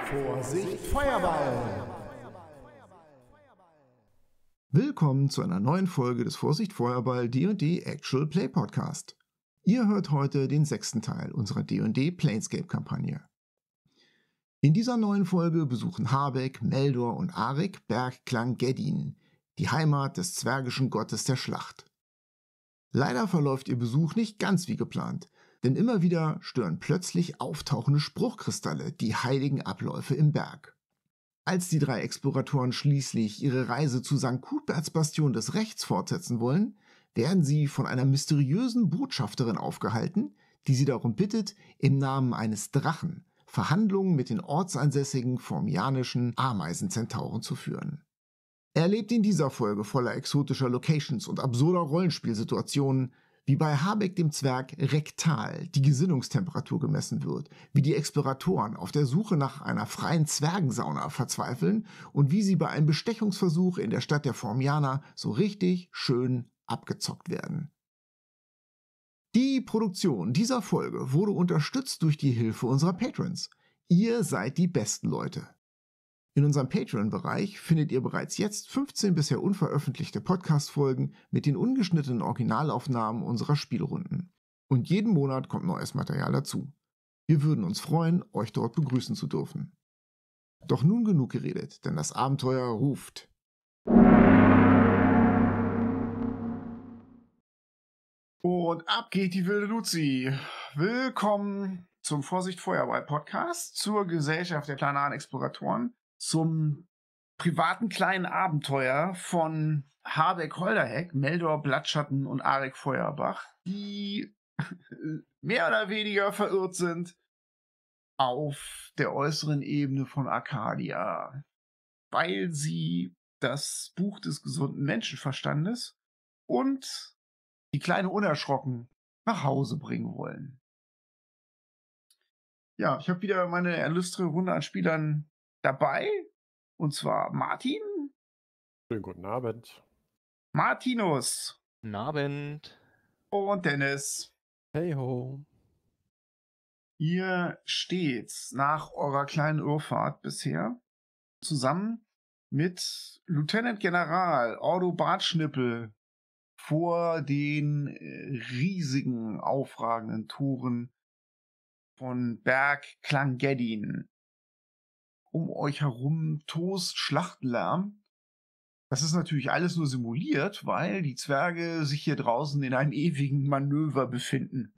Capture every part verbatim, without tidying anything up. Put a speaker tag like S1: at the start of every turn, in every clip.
S1: Vorsicht, Feuerball!
S2: Willkommen zu einer neuen Folge des Vorsicht Feuerball D und D Actual Play Podcast. Ihr hört heute den sechsten Teil unserer D und D Planescape-Kampagne. In dieser neuen Folge besuchen Harbeck, Meldor und Arik Berg Clan-Geddin, die Heimat des zwergischen Gottes der Schlacht. Leider verläuft ihr Besuch nicht ganz wie geplant, denn immer wieder stören plötzlich auftauchende Spruchkristalle die heiligen Abläufe im Berg. Als die drei Exploratoren schließlich ihre Reise zu Sankt Cuthberts Bastion des Rechts fortsetzen wollen, werden sie von einer mysteriösen Botschafterin aufgehalten, die sie darum bittet, im Namen eines Drachen Verhandlungen mit den ortsansässigen formianischen Ameisenzentauren zu führen. Erlebt in dieser Folge voller exotischer Locations und absurder Rollenspielsituationen, wie bei Harbeck dem Zwerg rektal die Gesinnungstemperatur gemessen wird, wie die Exploratoren auf der Suche nach einer freien Zwergensauna verzweifeln und wie sie bei einem Bestechungsversuch in der Stadt der Formianer so richtig schön abgezockt werden. Die Produktion dieser Folge wurde unterstützt durch die Hilfe unserer Patrons. Ihr seid die besten Leute. In unserem Patreon-Bereich findet ihr bereits jetzt fünfzehn bisher unveröffentlichte Podcast-Folgen mit den ungeschnittenen Originalaufnahmen unserer Spielrunden. Und jeden Monat kommt neues Material dazu. Wir würden uns freuen, euch dort begrüßen zu dürfen. Doch nun genug geredet, denn das Abenteuer ruft.
S1: Und ab geht die wilde Luzi. Willkommen zum Vorsicht Feuerball Podcast, zur Gesellschaft der planaren Exploratoren, zum privaten kleinen Abenteuer von Harbeck Holderheck, Meldor Blattschatten und Arik Feuerbach, die mehr oder weniger verirrt sind auf der äußeren Ebene von Arcadia, weil sie das Buch des gesunden Menschenverstandes und die Kleine unerschrocken nach Hause bringen wollen. Ja, ich habe wieder meine illustre Runde an Spielern dabei, und zwar Martin.
S3: Schönen guten Abend.
S1: Martinus.
S4: Guten Abend.
S1: Und Dennis.
S3: Hey ho.
S1: Ihr steht nach eurer kleinen Irrfahrt bisher zusammen mit Lieutenant General Ordo Bartschnippel vor den riesigen, aufragenden Toren von Berg Clan-Geddin. Um euch herum Toast, Schlachtenlärm. Das ist natürlich alles nur simuliert, weil die Zwerge sich hier draußen in einem ewigen Manöver befinden.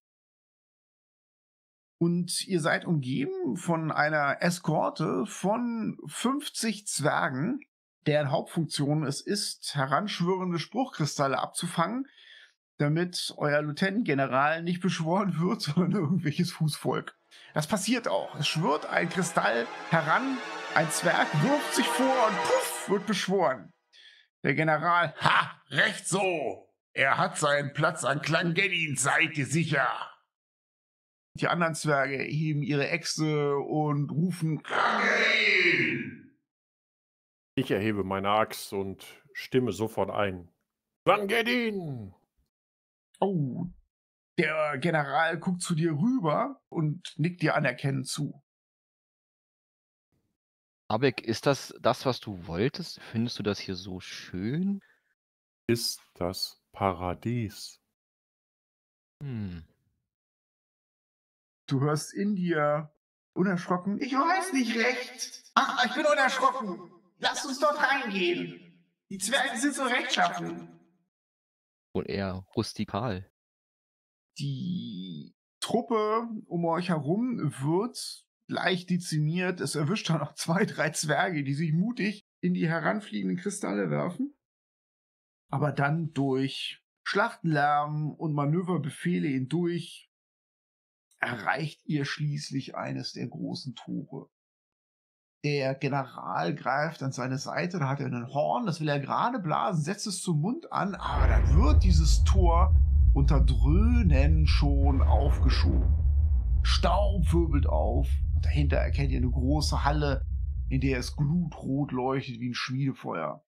S1: Und ihr seid umgeben von einer Eskorte von fünfzig Zwergen, deren Hauptfunktion es ist, heranschwirrende Spruchkristalle abzufangen, damit euer Lieutenant-General nicht beschworen wird, sondern irgendwelches Fußvolk. Das passiert auch. Es schwirrt ein Kristall heran, ein Zwerg wirft sich vor und puff, wird beschworen. Der General, ha, recht so. Er hat seinen Platz an Clan-Geddin, seid ihr sicher. Die anderen Zwerge heben ihre Äxte und rufen Clan-Geddin.
S3: Ich erhebe meine Axt und stimme sofort ein. Clan-Geddin!
S1: Oh, der General guckt zu dir rüber und nickt dir anerkennend zu.
S4: Abek, ist das das, was du wolltest? Findest du das hier so schön?
S3: Ist das Paradies?
S4: Hm.
S1: Du hörst in dir unerschrocken, ich weiß nicht recht. Ach, ich bin unerschrocken. Lass uns dort reingehen. Die Zwerge sind so rechtschaffen.
S4: Und eher rustikal.
S1: Die Truppe um euch herum wird leicht dezimiert. Es erwischt dann noch zwei, drei Zwerge, die sich mutig in die heranfliegenden Kristalle werfen. Aber dann durch Schlachtenlärm und Manöverbefehle hindurch erreicht ihr schließlich eines der großen Tore. Der General greift an seine Seite, da hat er einen Horn, das will er gerade blasen, setzt es zum Mund an, aber dann wird dieses Tor unter Dröhnen schon aufgeschoben. Staub wirbelt auf und dahinter erkennt ihr eine große Halle, in der es glutrot leuchtet wie ein Schmiedefeuer.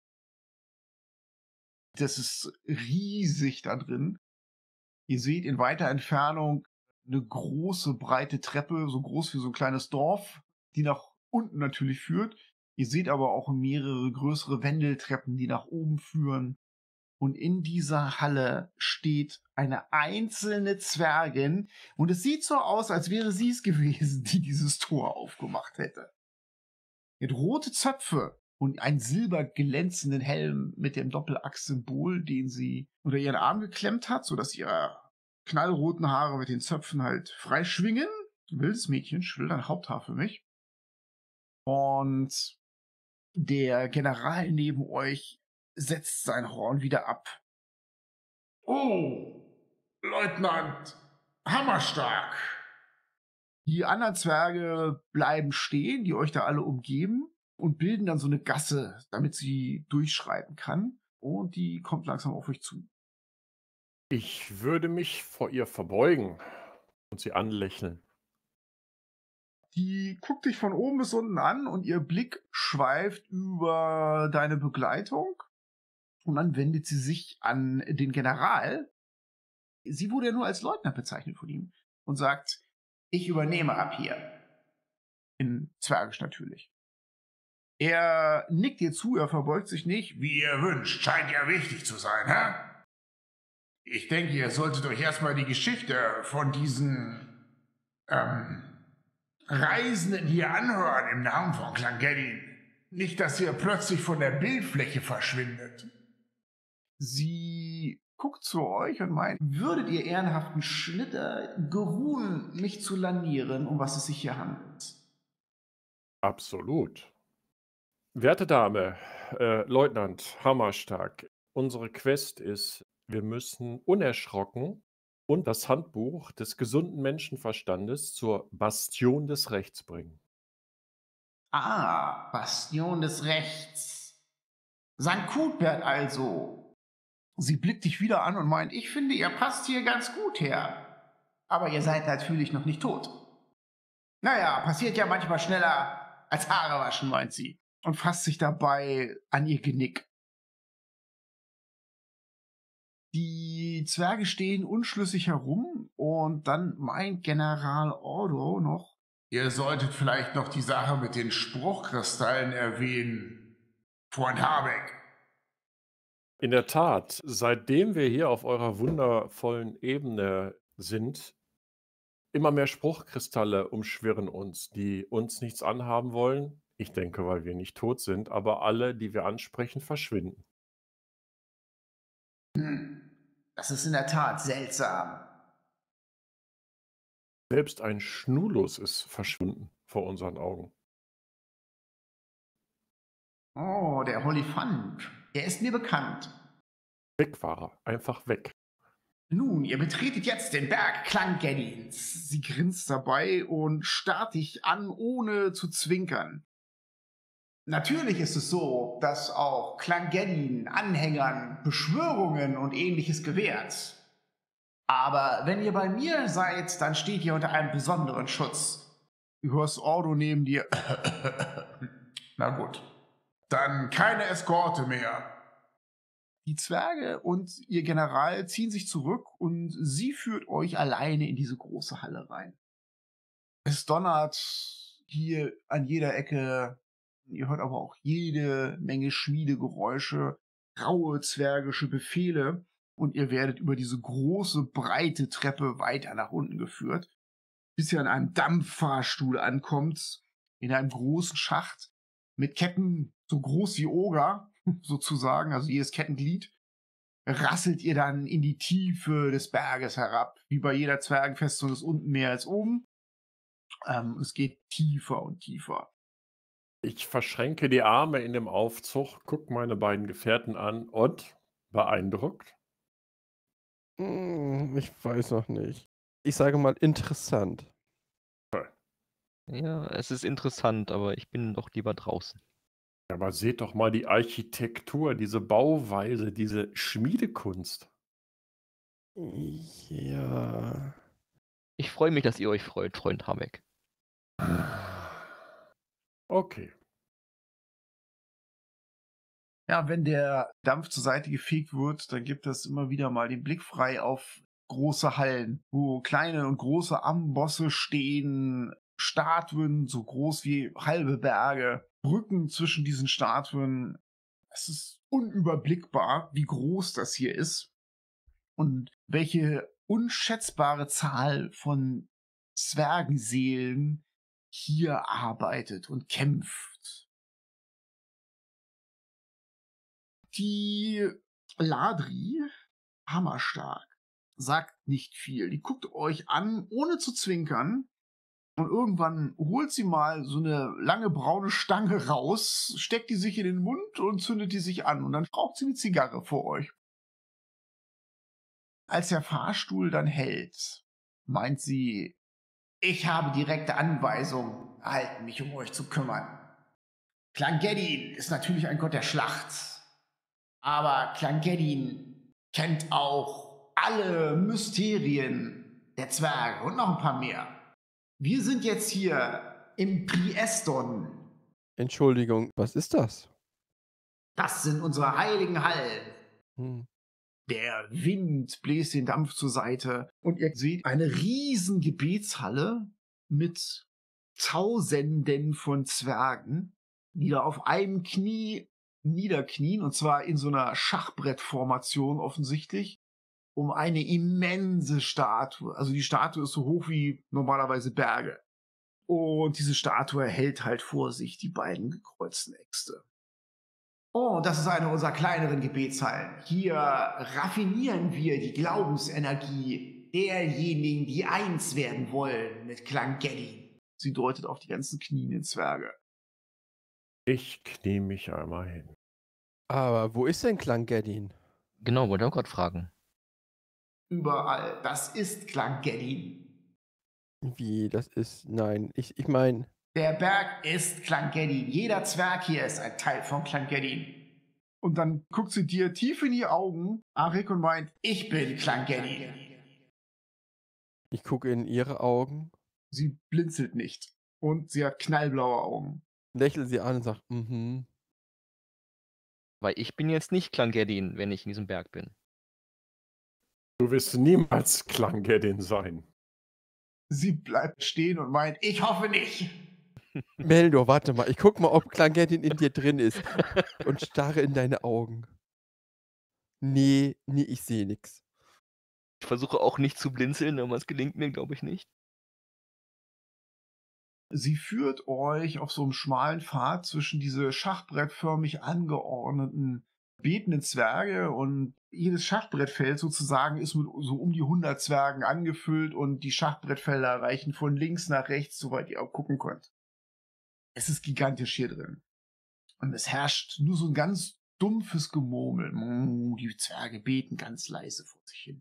S1: Das ist riesig da drin. Ihr seht in weiter Entfernung eine große, breite Treppe, so groß wie so ein kleines Dorf, die nach unten natürlich führt. Ihr seht aber auch mehrere größere Wendeltreppen, die nach oben führen. Und in dieser Halle steht eine einzelne Zwergin. Und es sieht so aus, als wäre sie es gewesen, die dieses Tor aufgemacht hätte. Sie hat rote Zöpfe und einen silberglänzenden Helm mit dem Doppelachs-Symbol, den sie unter ihren Arm geklemmt hat, sodass ihre knallroten Haare mit den Zöpfen halt frei schwingen. Wildes Mädchen, schwill ein Haupthaar für mich. Und der General neben euch setzt sein Horn wieder ab. Oh, Leutnant Hammerstark. Die anderen Zwerge bleiben stehen, die euch da alle umgeben und bilden dann so eine Gasse, damit sie durchschreiten kann. Und die kommt langsam auf euch zu.
S3: Ich würde mich vor ihr verbeugen und sie anlächeln.
S1: Die guckt dich von oben bis unten an und ihr Blick schweift über deine Begleitung. Und dann wendet sie sich an den General. Sie wurde ja nur als Leutnant bezeichnet von ihm. Und sagt, ich übernehme ab hier. In Zwergisch natürlich. Er nickt ihr zu, er verbeugt sich nicht. Wie ihr wünscht, scheint ja wichtig zu sein, hä? Ich denke, ihr solltet euch erstmal die Geschichte von diesen ähm, Reisenden hier anhören im Namen von Clangeddin. Nicht, dass ihr plötzlich von der Bildfläche verschwindet. Sie guckt zu euch und meint, würdet ihr ehrenhaften Schnitter geruhen, mich zu lanieren, um was es sich hier handelt?
S3: Absolut. Werte Dame, äh, Leutnant Hammerstark, unsere Quest ist, wir müssen unerschrocken und das Handbuch des gesunden Menschenverstandes zur Bastion des Rechts bringen.
S1: Ah, Bastion des Rechts. Sankt Cuthbert also. Sie blickt dich wieder an und meint, ich finde, ihr passt hier ganz gut her. Aber ihr seid natürlich noch nicht tot. Naja, passiert ja manchmal schneller als Haare waschen, meint sie. Und fasst sich dabei an ihr Genick. Die Zwerge stehen unschlüssig herum und dann meint General Ordo noch, ihr solltet vielleicht noch die Sache mit den Spruchkristallen erwähnen, Freund Habeck.
S3: In der Tat, seitdem wir hier auf eurer wundervollen Ebene sind, immer mehr Spruchkristalle umschwirren uns, die uns nichts anhaben wollen. Ich denke, weil wir nicht tot sind, aber alle, die wir ansprechen, verschwinden.
S1: Hm, das ist in der Tat seltsam.
S3: Selbst ein Schnulus ist verschwunden vor unseren Augen.
S1: Oh, der Holifant. Er ist mir bekannt.
S3: Weg war er, einfach weg.
S1: Nun, ihr betretet jetzt den Berg Clangeddins. Sie grinst dabei und starrt dich an, ohne zu zwinkern. Natürlich ist es so, dass auch Clangeddin Anhängern Beschwörungen und ähnliches gewährt. Aber wenn ihr bei mir seid, dann steht ihr unter einem besonderen Schutz. Du hörst Ordo neben dir. Na gut. Dann keine Eskorte mehr. Die Zwerge und ihr General ziehen sich zurück und sie führt euch alleine in diese große Halle rein. Es donnert hier an jeder Ecke. Ihr hört aber auch jede Menge Schmiedegeräusche, raue zwergische Befehle und ihr werdet über diese große, breite Treppe weiter nach unten geführt, bis ihr an einem Dampffahrstuhl ankommt, in einem großen Schacht mit Ketten so groß wie Oger, sozusagen, also jedes Kettenglied, rasselt ihr dann in die Tiefe des Berges herab. Wie bei jeder Zwergenfestung ist unten mehr als oben. Ähm, es geht tiefer und tiefer.
S3: Ich verschränke die Arme in dem Aufzug, gucke meine beiden Gefährten an und beeindruckt.
S5: Hm, ich weiß noch nicht. Ich sage mal interessant.
S4: Ja, es ist interessant, aber ich bin doch lieber draußen.
S3: Aber seht doch mal die Architektur, diese Bauweise, diese Schmiedekunst.
S5: Ja.
S4: Ich freue mich, dass ihr euch freut, Freund Habeck.
S3: Okay.
S1: Ja, wenn der Dampf zur Seite gefegt wird, dann gibt es immer wieder mal den Blick frei auf große Hallen, wo kleine und große Ambosse stehen, Statuen, so groß wie halbe Berge, Brücken zwischen diesen Statuen. Es ist unüberblickbar, wie groß das hier ist und welche unschätzbare Zahl von Zwergenseelen hier arbeitet und kämpft. Die Ladri, hammerstark, sagt nicht viel. Die guckt euch an, ohne zu zwinkern. Und irgendwann holt sie mal so eine lange braune Stange raus, steckt die sich in den Mund und zündet die sich an. Und dann raucht sie eine Zigarre vor euch. Als der Fahrstuhl dann hält, meint sie, ich habe direkte Anweisung erhalten, mich um euch zu kümmern. Clangeddin ist natürlich ein Gott der Schlacht. Aber Clangeddin kennt auch alle Mysterien der Zwerge und noch ein paar mehr. Wir sind jetzt hier im Prieston.
S5: Entschuldigung, was ist das?
S1: Das sind unsere heiligen Hallen.
S5: Hm.
S1: Der Wind bläst den Dampf zur Seite und ihr seht eine riesen Gebetshalle mit Tausenden von Zwergen, die da auf einem Knie niederknien, und zwar in so einer Schachbrettformation offensichtlich, um eine immense Statue. Also die Statue ist so hoch wie normalerweise Berge. Und diese Statue hält halt vor sich die beiden gekreuzten Äxte. Oh, das ist eine unserer kleineren Gebetshallen. Hier raffinieren wir die Glaubensenergie derjenigen, die eins werden wollen mit Clangeddin. Sie deutet auf die ganzen knienden Zwerge.
S3: Ich knie mich einmal hin.
S5: Aber wo ist denn Clangeddin?
S4: Genau, wollte ich auch gerade fragen.
S1: Überall. Das ist Clangeddin.
S5: Wie, das ist, nein, ich, ich meine,
S1: Der Berg ist Clangeddin. Jeder Zwerg hier ist ein Teil von Clangeddin. Und dann guckt sie dir tief in die Augen, Arik, und meint, ich bin Clangeddin.
S5: ich gucke in ihre Augen,
S1: Sie blinzelt nicht. Und sie hat knallblaue Augen.
S5: lächle sie an und sage, mhm.
S4: Weil ich bin jetzt nicht Clangeddin, wenn ich in diesem Berg bin.
S3: Du wirst niemals Clangeddin sein.
S1: Sie bleibt stehen und meint, ich hoffe nicht.
S5: Meldor, warte mal, ich guck mal, ob Clangeddin in dir drin ist und starre in deine Augen. Nee, nee, ich sehe nix.
S4: Ich versuche auch nicht zu blinzeln, aber es gelingt mir, glaube ich, nicht.
S1: Sie führt euch auf so einem schmalen Pfad zwischen diese schachbrettförmig angeordneten betenden Zwerge, und jedes Schachbrettfeld sozusagen ist mit so um die hundert Zwergen angefüllt und die Schachbrettfelder reichen von links nach rechts, soweit ihr auch gucken könnt. Es ist gigantisch hier drin. Und es herrscht nur so ein ganz dumpfes Gemurmel. Die Zwerge beten ganz leise vor sich hin.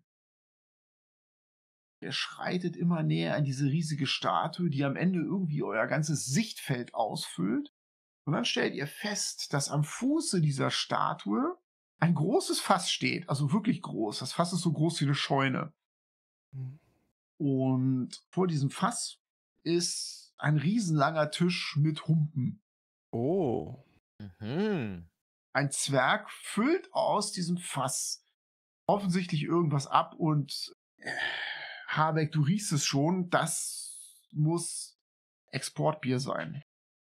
S1: Ihr schreitet immer näher an diese riesige Statue, die am Ende irgendwie euer ganzes Sichtfeld ausfüllt. Und dann stellt ihr fest, dass am Fuße dieser Statue ein großes Fass steht. Also wirklich groß. Das Fass ist so groß wie eine Scheune. Und vor diesem Fass ist ein riesenlanger Tisch mit Humpen.
S5: Oh.
S4: Mhm.
S1: Ein Zwerg füllt aus diesem Fass offensichtlich irgendwas ab und äh, Habeck, du riechst es schon, das muss Exportbier sein.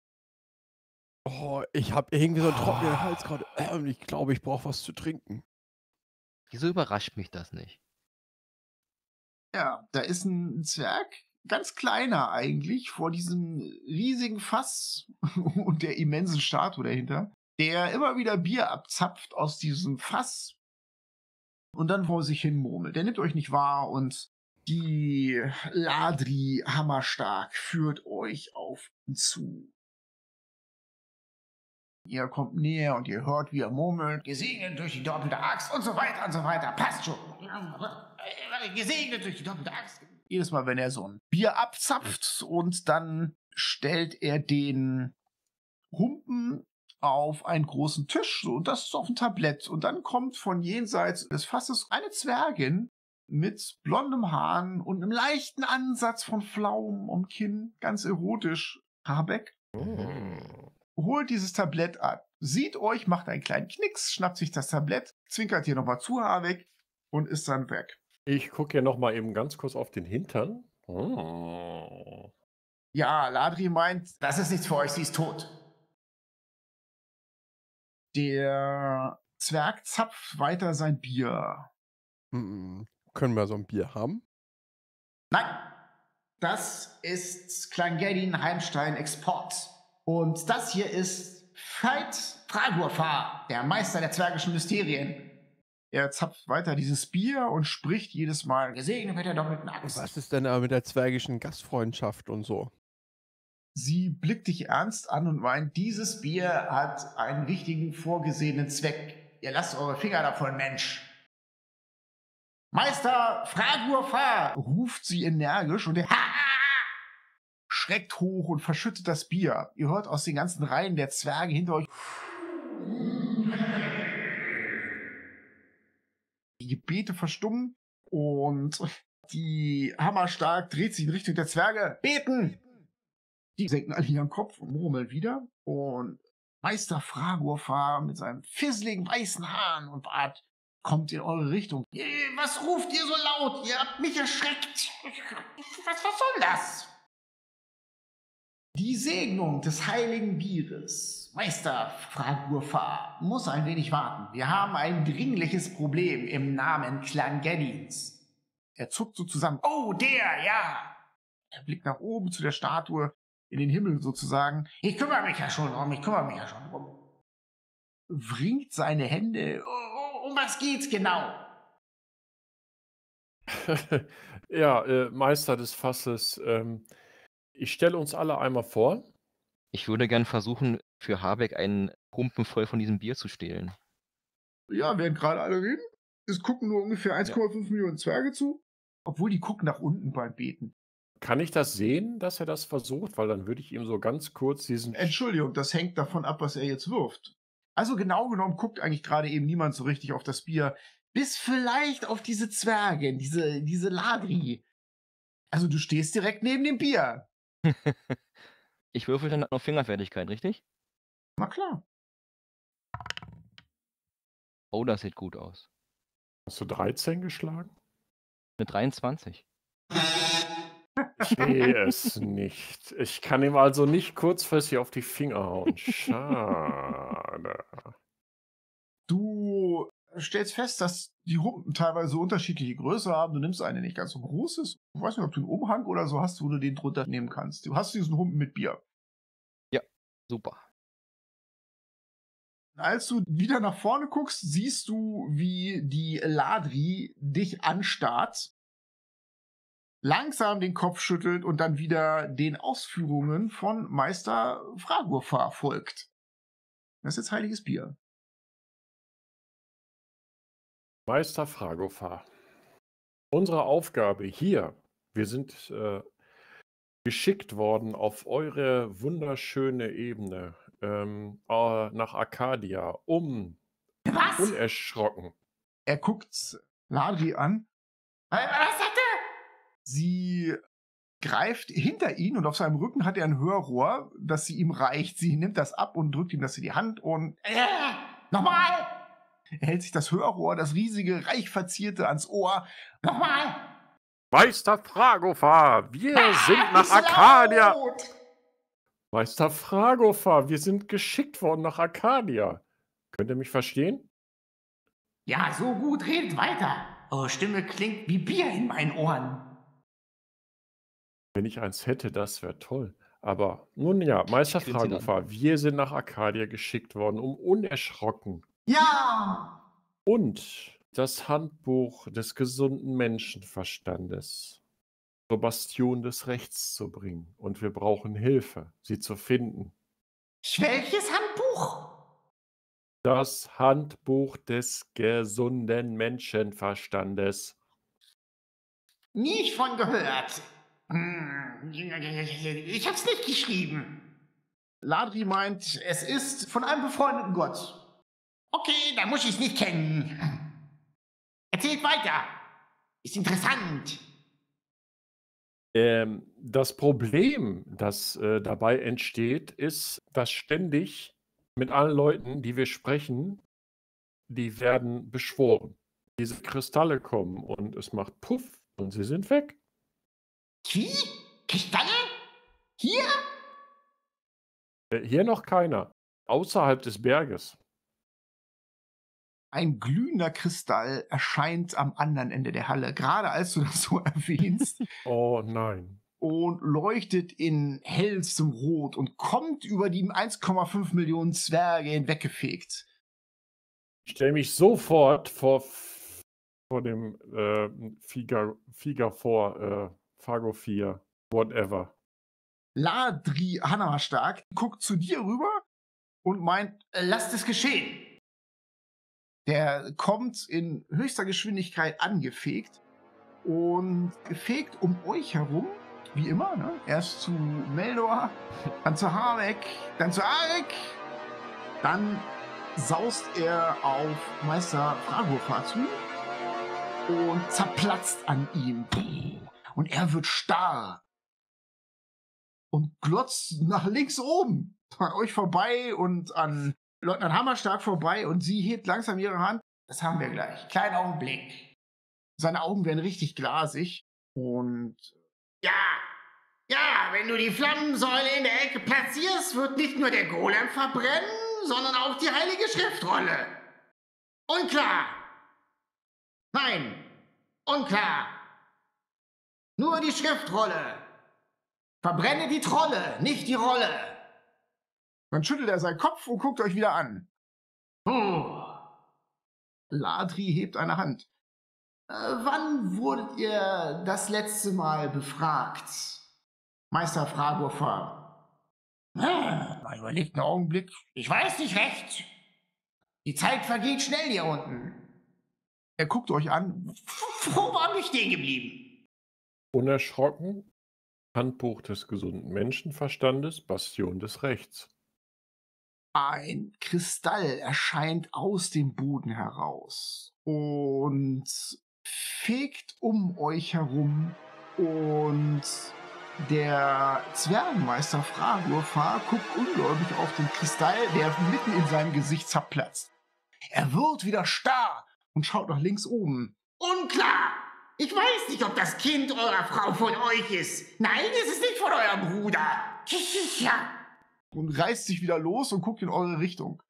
S5: Oh, ich habe irgendwie so einen trockenen Hals gerade. Ähm, ich glaube, ich brauche was zu trinken.
S4: Wieso überrascht mich das nicht?
S1: Ja, da ist ein Zwerg, ganz kleiner eigentlich, vor diesem riesigen Fass und der immensen Statue dahinter, der immer wieder Bier abzapft aus diesem Fass und dann vor sich hin murmelt. Der nimmt euch nicht wahr und die Ladri hammerstark führt euch auf ihn zu. Ihr kommt näher und ihr hört, wie er murmelt, gesegnet durch die doppelte Axt und so weiter und so weiter. Passt schon. Gesegnet durch die doppelte Axt. Jedes Mal, wenn er so ein Bier abzapft, und dann stellt er den Humpen auf einen großen Tisch, so, und das ist auf ein Tablett. Und dann kommt von jenseits des Fasses eine Zwergin mit blondem Haaren und einem leichten Ansatz von Pflaumen am Kinn, ganz erotisch. Habeck
S3: Oh.
S1: holt dieses Tablett ab, sieht euch, macht einen kleinen Knicks, schnappt sich das Tablett, zwinkert hier nochmal zu Habeck und ist dann weg.
S3: Ich gucke ja noch mal eben ganz kurz auf den Hintern. Oh.
S1: Ja, Ladri meint, das ist nichts für euch, sie ist tot. Der Zwerg zapft weiter sein Bier.
S5: Hm, können wir so ein Bier haben?
S1: Nein, das ist Kleingedin Heimstein Export. Und das hier ist Veit Fragurfa, der Meister der zwergischen Mysterien. Er zapft weiter dieses Bier und spricht jedes Mal, gesegnet mit der doppelten Axt.
S5: Was ist denn aber mit der zwergischen Gastfreundschaft und so?
S1: Sie blickt dich ernst an und meint, dieses Bier hat einen richtigen vorgesehenen Zweck. Ihr lasst eure Finger davon, Mensch. Meister Fragurfa, ruft sie energisch und er schreckt hoch und verschüttet das Bier. Ihr hört aus den ganzen Reihen der Zwerge hinter euch die Gebete verstummen und die Hammerstark dreht sich in Richtung der Zwerge. Beten! Die senken alle ihren Kopf und murmeln wieder. Und Meister Fragurfa mit seinem fisseligen weißen Haaren und Bart kommt in eure Richtung. Was ruft ihr so laut? Ihr habt mich erschreckt. Was, was soll das? Die Segnung des heiligen Bieres, Meister Fragurfa, muss ein wenig warten. Wir haben ein dringliches Problem im Namen Kleingedins. Er zuckt so zusammen. Oh, der, ja. Er blickt nach oben zu der Statue, in den Himmel sozusagen. Ich kümmere mich ja schon drum, ich kümmere mich ja schon drum. Wringt seine Hände. Oh, um was geht's genau?
S3: Ja, äh, Meister des Fasses, ähm, ich stelle uns alle einmal vor.
S4: Ich würde gern versuchen, für Habeck einen Humpen voll von diesem Bier zu stehlen.
S1: Ja, während gerade alle reden, es gucken nur ungefähr eins Komma fünf Millionen Zwerge zu. Obwohl die gucken nach unten beim Beten.
S3: Kann ich das sehen, dass er das versucht? Weil dann würde ich ihm so ganz kurz diesen...
S1: Entschuldigung, das hängt davon ab, was er jetzt wirft. Also genau genommen guckt eigentlich gerade eben niemand so richtig auf das Bier. Bis vielleicht auf diese Zwerge, diese, diese Ladri. Also du stehst direkt neben dem Bier.
S4: Ich würfel dann auf Fingerfertigkeit, richtig?
S1: Na klar.
S4: Oh, das sieht gut aus.
S3: Hast du dreizehn geschlagen?
S4: Eine dreiundzwanzig.
S3: Ich sehe es nicht. Ich kann ihm also nicht kurzfristig auf die Finger hauen. Schade.
S1: Du stellst fest, dass die Humpen teilweise unterschiedliche Größe haben. Du nimmst eine nicht ganz so großes. Ich weiß nicht, ob du einen Umhang oder so hast, wo du den drunter nehmen kannst. Du hast diesen Humpen mit Bier.
S4: Ja, super.
S1: Als du wieder nach vorne guckst, siehst du, wie die Ladri dich anstarrt, langsam den Kopf schüttelt und dann wieder den Ausführungen von Meister Fragurfa folgt. Das ist jetzt heiliges Bier.
S3: Meister Fragurfa. Unsere Aufgabe hier, wir sind äh, geschickt worden auf eure wunderschöne Ebene ähm, äh, nach Arcadia, um
S1: Was?
S3: unerschrocken.
S1: Er guckt Ladri an. Was sagt er? Sie greift hinter ihn und auf seinem Rücken hat er ein Hörrohr, das sie ihm reicht. Sie nimmt das ab und drückt ihm das in die Hand und äh, nochmal! Er hält sich das Hörrohr, das riesige, reich verzierte, ans Ohr. Nochmal!
S3: Meister Fragurfa, wir
S1: Ah,
S3: sind nach
S1: nicht
S3: Arcadia.
S1: laut!
S3: Meister Fragurfa, wir sind geschickt worden nach Arcadia. Könnt ihr mich verstehen?
S1: Ja, so gut, redet weiter. Eure Stimme klingt wie Bier in meinen Ohren.
S3: Wenn ich eins hätte, das wäre toll. Aber nun ja, Meister
S4: Ich grinse ihn an.
S3: Fragurfa, wir sind nach Arcadia geschickt worden, um unerschrocken
S1: Ja!
S3: und das Handbuch des gesunden Menschenverstandes zur Bastion des Rechts zu bringen. Und wir brauchen Hilfe, sie zu finden.
S1: Welches Handbuch?
S3: Das Handbuch des gesunden Menschenverstandes.
S1: Nie von gehört. Hm, ich hab's nicht geschrieben. Ladri meint, es ist von einem befreundeten Gott. Okay, dann muss ich's nicht kennen. Erzählt weiter. Ist interessant.
S3: Ähm, das Problem, das äh, dabei entsteht, ist, dass ständig mit allen Leuten, die wir sprechen, die werden beschworen. Diese Kristalle kommen und es macht Puff und sie sind weg.
S1: Wie? Kristalle? Hier?
S3: Äh, Hier noch keiner. Außerhalb des Berges.
S1: Ein glühender Kristall erscheint am anderen Ende der Halle, gerade als du das so erwähnst,
S3: Oh nein.
S1: und leuchtet in hellstem Rot und kommt über die eins Komma fünf Millionen Zwerge hinweggefegt.
S3: Ich stelle mich sofort vor, vor dem äh, Figa, Figa vor, äh, Fargo vier, whatever.
S1: Ladri Hammerstark guckt zu dir rüber und meint, äh, lasst es geschehen. Der kommt in höchster Geschwindigkeit angefegt und fegt um euch herum, wie immer, ne? Erst zu Meldor, dann zu Harbeck, dann zu Arik, dann saust er auf Meister Fragurfa zu und zerplatzt an ihm. Und er wird starr und glotzt nach links oben, an euch vorbei und an Leutnant Hammerstark vorbei, und sie hebt langsam ihre Hand. Das haben wir gleich. Kleinen Augenblick. Seine Augen werden richtig glasig und ja, ja, wenn du die Flammensäule in der Ecke platzierst, wird nicht nur der Golem verbrennen, sondern auch die heilige Schriftrolle. Unklar. Nein, unklar. Nur die Schriftrolle. Verbrenne die Trolle, nicht die Rolle. Dann schüttelt er seinen Kopf und guckt euch wieder an. Oh. Ladri hebt eine Hand. Äh, wann wurdet ihr das letzte Mal befragt? Meister Fragurfa. Ah, mal überlegt einen Augenblick. Ich weiß nicht recht. Die Zeit vergeht schnell hier unten. Er guckt euch an. Wo waren wir stehen geblieben?
S3: Unerschrocken, Handbuch des gesunden Menschenverstandes, Bastion des Rechts.
S1: Ein Kristall erscheint aus dem Boden heraus und fegt um euch herum, und der Zwergenmeister Fragurfa guckt ungläubig auf den Kristall, der mitten in seinem Gesicht zerplatzt. Er wird wieder starr und schaut nach links oben. Unklar! Ich weiß nicht, ob das Kind eurer Frau von euch ist. Nein, es ist nicht von eurem Bruder. Ja. Und reißt sich wieder los und guckt in eure Richtung.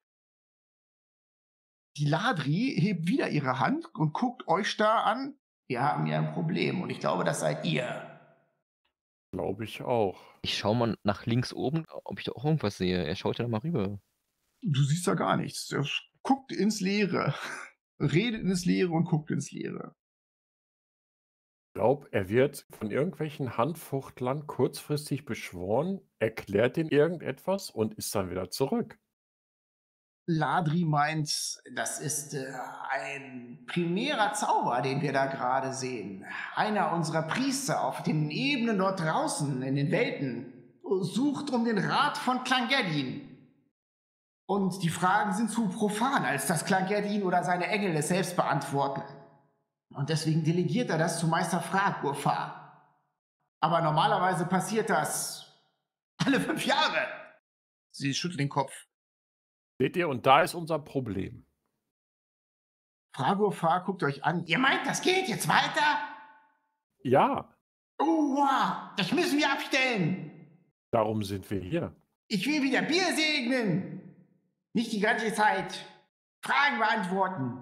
S1: Die Ladri hebt wieder ihre Hand und guckt euch starr an. Wir haben hier ein Problem und ich glaube, das seid ihr.
S3: Glaube ich auch.
S4: Ich schaue mal nach links oben, ob ich da auch irgendwas sehe. Er schaut ja da mal rüber.
S1: Du siehst da gar nichts. Er guckt ins Leere. Redet ins Leere und guckt ins Leere.
S3: Ich glaube, er wird von irgendwelchen Handfuchtlern kurzfristig beschworen, erklärt ihnen irgendetwas und ist dann wieder zurück.
S1: Ladri meint, das ist äh, ein primärer Zauber, den wir da gerade sehen. Einer unserer Priester auf den Ebenen dort draußen in den Welten sucht um den Rat von Klangerdin. Und die Fragen sind zu profan, als dass Klangerdin oder seine Engel es selbst beantworten. Und deswegen delegiert er das zu Meister Fragurfa. Aber normalerweise passiert das alle fünf Jahre. Sie schüttelt den Kopf.
S3: Seht ihr, und da ist unser Problem.
S1: Fragurfa guckt euch an. Ihr meint, das geht jetzt weiter?
S3: Ja,
S1: Oh, wow, das müssen wir abstellen.
S3: darum sind wir hier.
S1: Ich will wieder Bier segnen. Nicht die ganze Zeit. Fragen beantworten.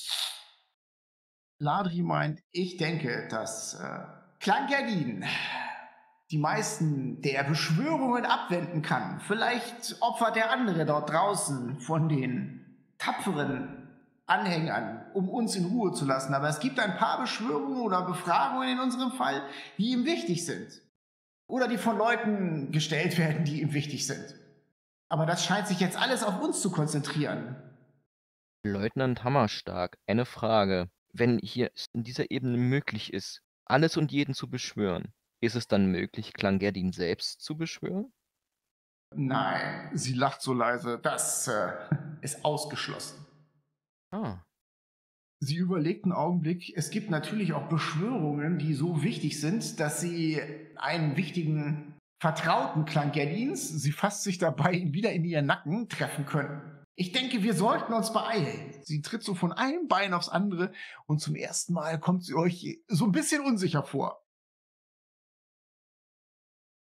S1: Ladri meint, ich denke, dass äh, Klangerdin die meisten der Beschwörungen abwenden kann. Vielleicht opfert der andere dort draußen von den tapferen Anhängern, um uns in Ruhe zu lassen. Aber es gibt ein paar Beschwörungen oder Befragungen in unserem Fall, die ihm wichtig sind. Oder die von Leuten gestellt werden, die ihm wichtig sind. Aber das scheint sich jetzt alles auf uns zu konzentrieren.
S4: Leutnant Hammerstark, eine Frage. Wenn hier in dieser Ebene möglich ist, alles und jeden zu beschwören, ist es dann möglich, Klangerdin selbst zu beschwören?
S1: Nein, sie lacht so leise. Das äh, ist ausgeschlossen.
S4: Ah.
S1: Sie überlegt einen Augenblick. Es gibt natürlich auch Beschwörungen, die so wichtig sind, dass sie einen wichtigen Vertrauten Klangerdins, sie fasst sich dabei wieder in ihren Nacken, treffen können. Ich denke, wir sollten uns beeilen. Sie tritt so von einem Bein aufs andere und zum ersten Mal kommt sie euch so ein bisschen unsicher vor.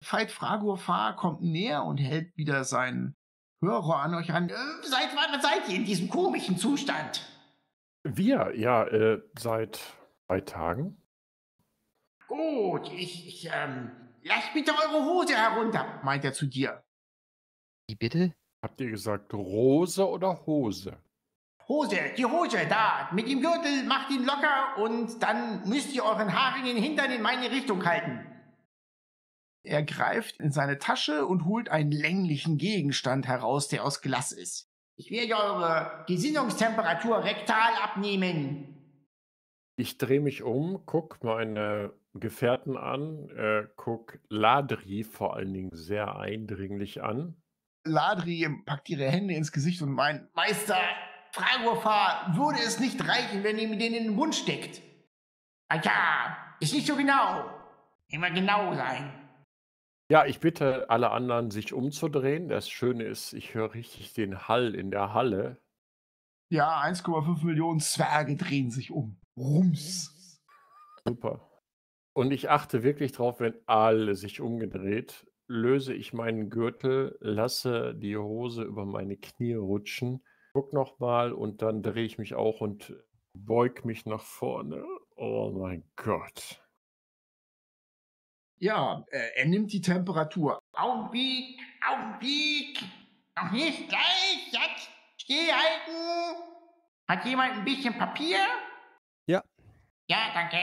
S1: Veit Fragurfar kommt näher und hält wieder seinen Hörer an euch ran. Äh, seit wann seid ihr in diesem komischen Zustand?
S3: Wir, ja, äh, seit drei Tagen.
S1: Gut, ich, ich ähm, lasst bitte eure Hose herunter, meint er zu dir.
S4: Wie bitte?
S3: Habt ihr gesagt Rose oder Hose?
S1: Hose, die Hose, da, mit dem Gürtel, macht ihn locker und dann müsst ihr euren haarigen Hintern in meine Richtung halten. Er greift in seine Tasche und holt einen länglichen Gegenstand heraus, der aus Glas ist. Ich werde eure Gesinnungstemperatur rektal abnehmen.
S3: Ich drehe mich um, guck meine Gefährten an, äh, guck Ladri vor allen Dingen sehr eindringlich an.
S1: Ladri packt ihre Hände ins Gesicht und meint, Meister, Fragurfar, würde es nicht reichen, wenn ihr mir den in den Mund steckt? Ah ja, ist nicht so genau. Immer genau sein.
S3: Ja, ich bitte alle anderen, sich umzudrehen. Das Schöne ist, ich höre richtig den Hall in der Halle.
S1: Ja, eins Komma fünf Millionen Zwerge drehen sich um. Rums.
S3: Super. Und ich achte wirklich drauf, wenn alle sich umgedreht, löse ich meinen Gürtel, lasse die Hose über meine Knie rutschen, guck nochmal und dann drehe ich mich auch und beug mich nach vorne. Oh mein Gott.
S1: Ja, äh, er nimmt die Temperatur. Augenblick, Augenblick. Noch nicht gleich, jetzt stillhalten. Hat jemand ein bisschen Papier?
S5: Ja.
S1: Ja, danke.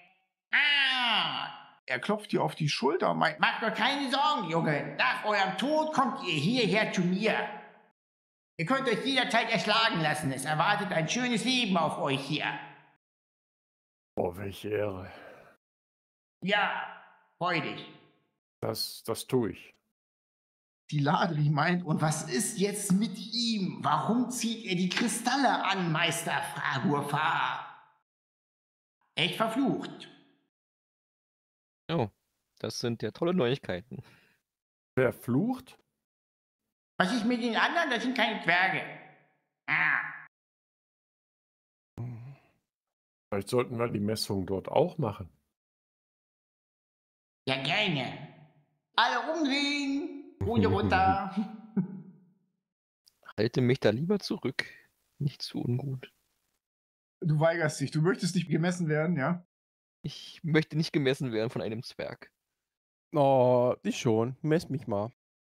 S1: Ah. Er klopft dir auf die Schulter und meint, macht euch keine Sorgen, Junge. Nach eurem Tod kommt ihr hierher zu mir. Ihr könnt euch jederzeit erschlagen lassen. Es erwartet ein schönes Leben auf euch hier.
S3: Oh, welche Ehre.
S1: Ja, freu dich.
S3: Das, das tue ich.
S1: Die Ladri meint, und was ist jetzt mit ihm? Warum zieht er die Kristalle an, Meister Fragurfar? Echt verflucht.
S4: Oh, das sind ja tolle Neuigkeiten.
S3: Verflucht?
S1: Was ist mit den anderen? Das sind keine Zwerge. Ah.
S3: Vielleicht sollten wir die Messung dort auch machen.
S1: Ja, gerne. Alle umdrehen. Runde runter.
S4: Halte mich da lieber zurück. Nicht zu ungut.
S1: Du weigerst dich. Du möchtest nicht gemessen werden, ja?
S4: Ich möchte nicht gemessen werden von einem Zwerg.
S5: Oh, ich schon. Mess mich mal.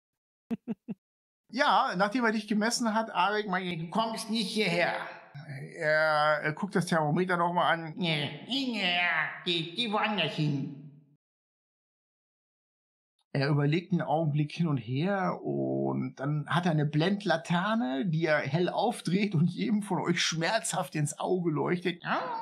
S1: Ja, nachdem er dich gemessen hat, Arik, meine, du kommst nicht hierher. Er, er guckt das Thermometer nochmal an. Nee, nee, geh, geh woanders hin. Er überlegt einen Augenblick hin und her und dann hat er eine Blendlaterne, die er hell aufdreht und jedem von euch schmerzhaft ins Auge leuchtet.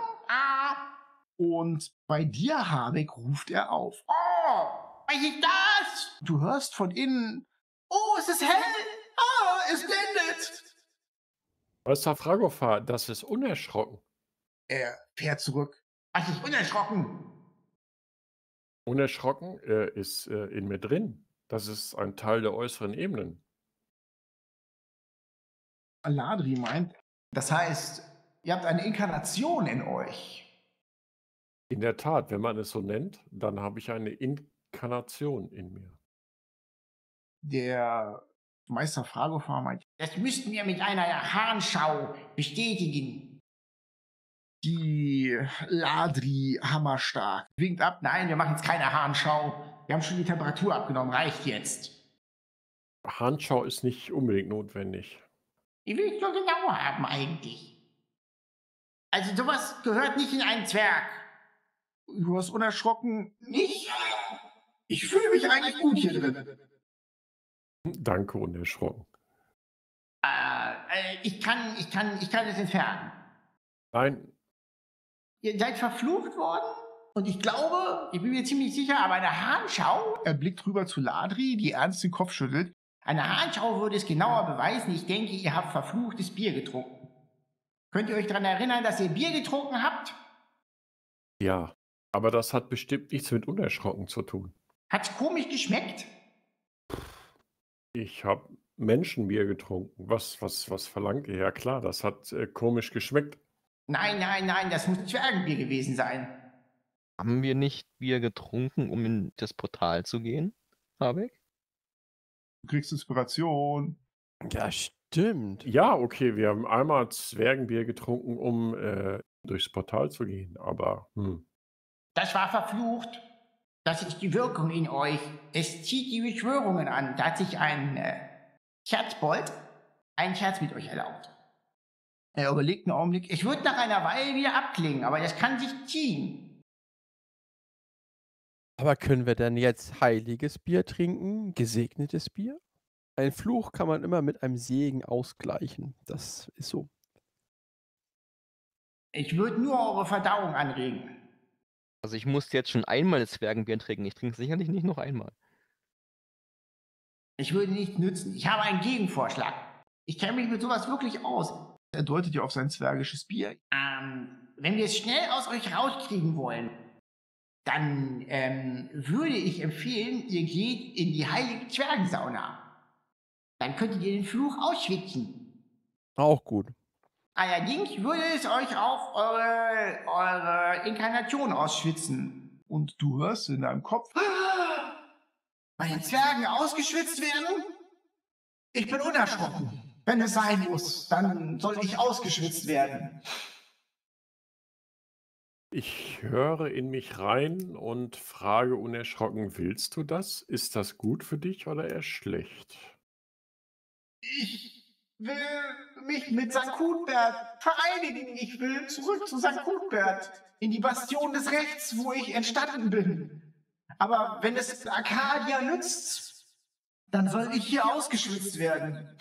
S1: Und bei dir, Havik, ruft er auf. Oh, was ist das? Du hörst von innen, oh, es ist hell, ah, es blendet.
S3: Meister Fragurfar, das ist unerschrocken.
S1: Er fährt zurück. Was ist unerschrocken?
S3: Unerschrocken äh, ist äh, in mir drin. Das ist ein Teil der äußeren Ebenen.
S1: Ladri meint, das heißt, ihr habt eine Inkarnation in euch.
S3: In der Tat, wenn man es so nennt, dann habe ich eine Inkarnation in mir.
S1: Der Meister Fragurfar meint, das müssten wir mit einer Harnschau bestätigen. Die Ladri hammerstark winkt ab. Nein, wir machen jetzt keine Harnschau. Wir haben schon die Temperatur abgenommen. Reicht jetzt.
S3: Harnschau ist nicht unbedingt notwendig.
S1: Die will ich nur genau haben eigentlich. Also sowas gehört nicht in einen Zwerg. Du hast unerschrocken nicht? Ich fühle mich eigentlich gut hier drin.
S3: Danke, unerschrocken.
S1: Äh, äh, ich kann, ich kann, ich kann es entfernen.
S3: Nein,
S1: Ihr seid verflucht worden? Und ich glaube, ich bin mir ziemlich sicher, aber eine Harnschau, er blickt rüber zu Ladri, die ernst den Kopf schüttelt, eine Harnschau würde es genauer beweisen. Ich denke, ihr habt verfluchtes Bier getrunken. Könnt ihr euch daran erinnern, dass ihr Bier getrunken habt?
S3: ja. Aber das hat bestimmt nichts mit unerschrocken zu tun.
S1: Hat's komisch geschmeckt?
S3: Ich habe Menschenbier getrunken. Was, was, was verlangt ihr? Ja klar, das hat äh, komisch geschmeckt.
S1: Nein, nein, nein, das muss Zwergenbier gewesen sein.
S4: Haben wir nicht Bier getrunken, um in das Portal zu gehen? Habeck?
S1: Du kriegst Inspiration.
S5: Ja, stimmt.
S3: Ja, okay, wir haben einmal Zwergenbier getrunken, um äh, durchs Portal zu gehen, aber hm.
S6: Das war verflucht. Das ist die Wirkung in euch. Es zieht die Beschwörungen an. Da hat sich ein äh, Scherzbold einen Scherz mit euch erlaubt. Er überlegt einen Augenblick. Ich würde nach einer Weile wieder abklingen, aber das kann sich ziehen.
S5: Aber können wir dann jetzt heiliges Bier trinken? Gesegnetes Bier? Ein Fluch kann man immer mit einem Segen ausgleichen. Das ist so.
S6: Ich würde nur eure Verdauung anregen.
S4: Also ich musste jetzt schon einmal das Zwergenbier trinken. Ich trinke sicherlich nicht noch einmal.
S6: Ich würde nichts nützen. Ich habe einen Gegenvorschlag. Ich kenne mich mit sowas wirklich aus.
S1: Er deutet ja auf sein zwergisches Bier.
S6: Ähm, wenn wir es schnell aus euch rauskriegen wollen, dann ähm, würde ich empfehlen, ihr geht in die heilige Zwergensauna. Dann könntet ihr den Fluch ausschwitzen.
S5: Auch gut.
S6: Allerdings würde es euch auch eure, eure Inkarnation ausschwitzen.
S1: Und du hörst in deinem Kopf,
S6: Bei den Zwergen ausgeschwitzt werden? Ich bin unerschrocken. Wenn es sein muss, dann soll ich ausgeschwitzt werden.
S3: Ich höre in mich rein und frage unerschrocken, willst du das? Ist das gut für dich oder eher schlecht?
S6: Ich will mich mit Sankt Cuthbert vereinigen. Ich will zurück zu Sankt Cuthbert, in die Bastion des Rechts, wo ich entstanden bin. Aber wenn es Arcadia nützt, dann soll ich hier ausgeschwitzt werden.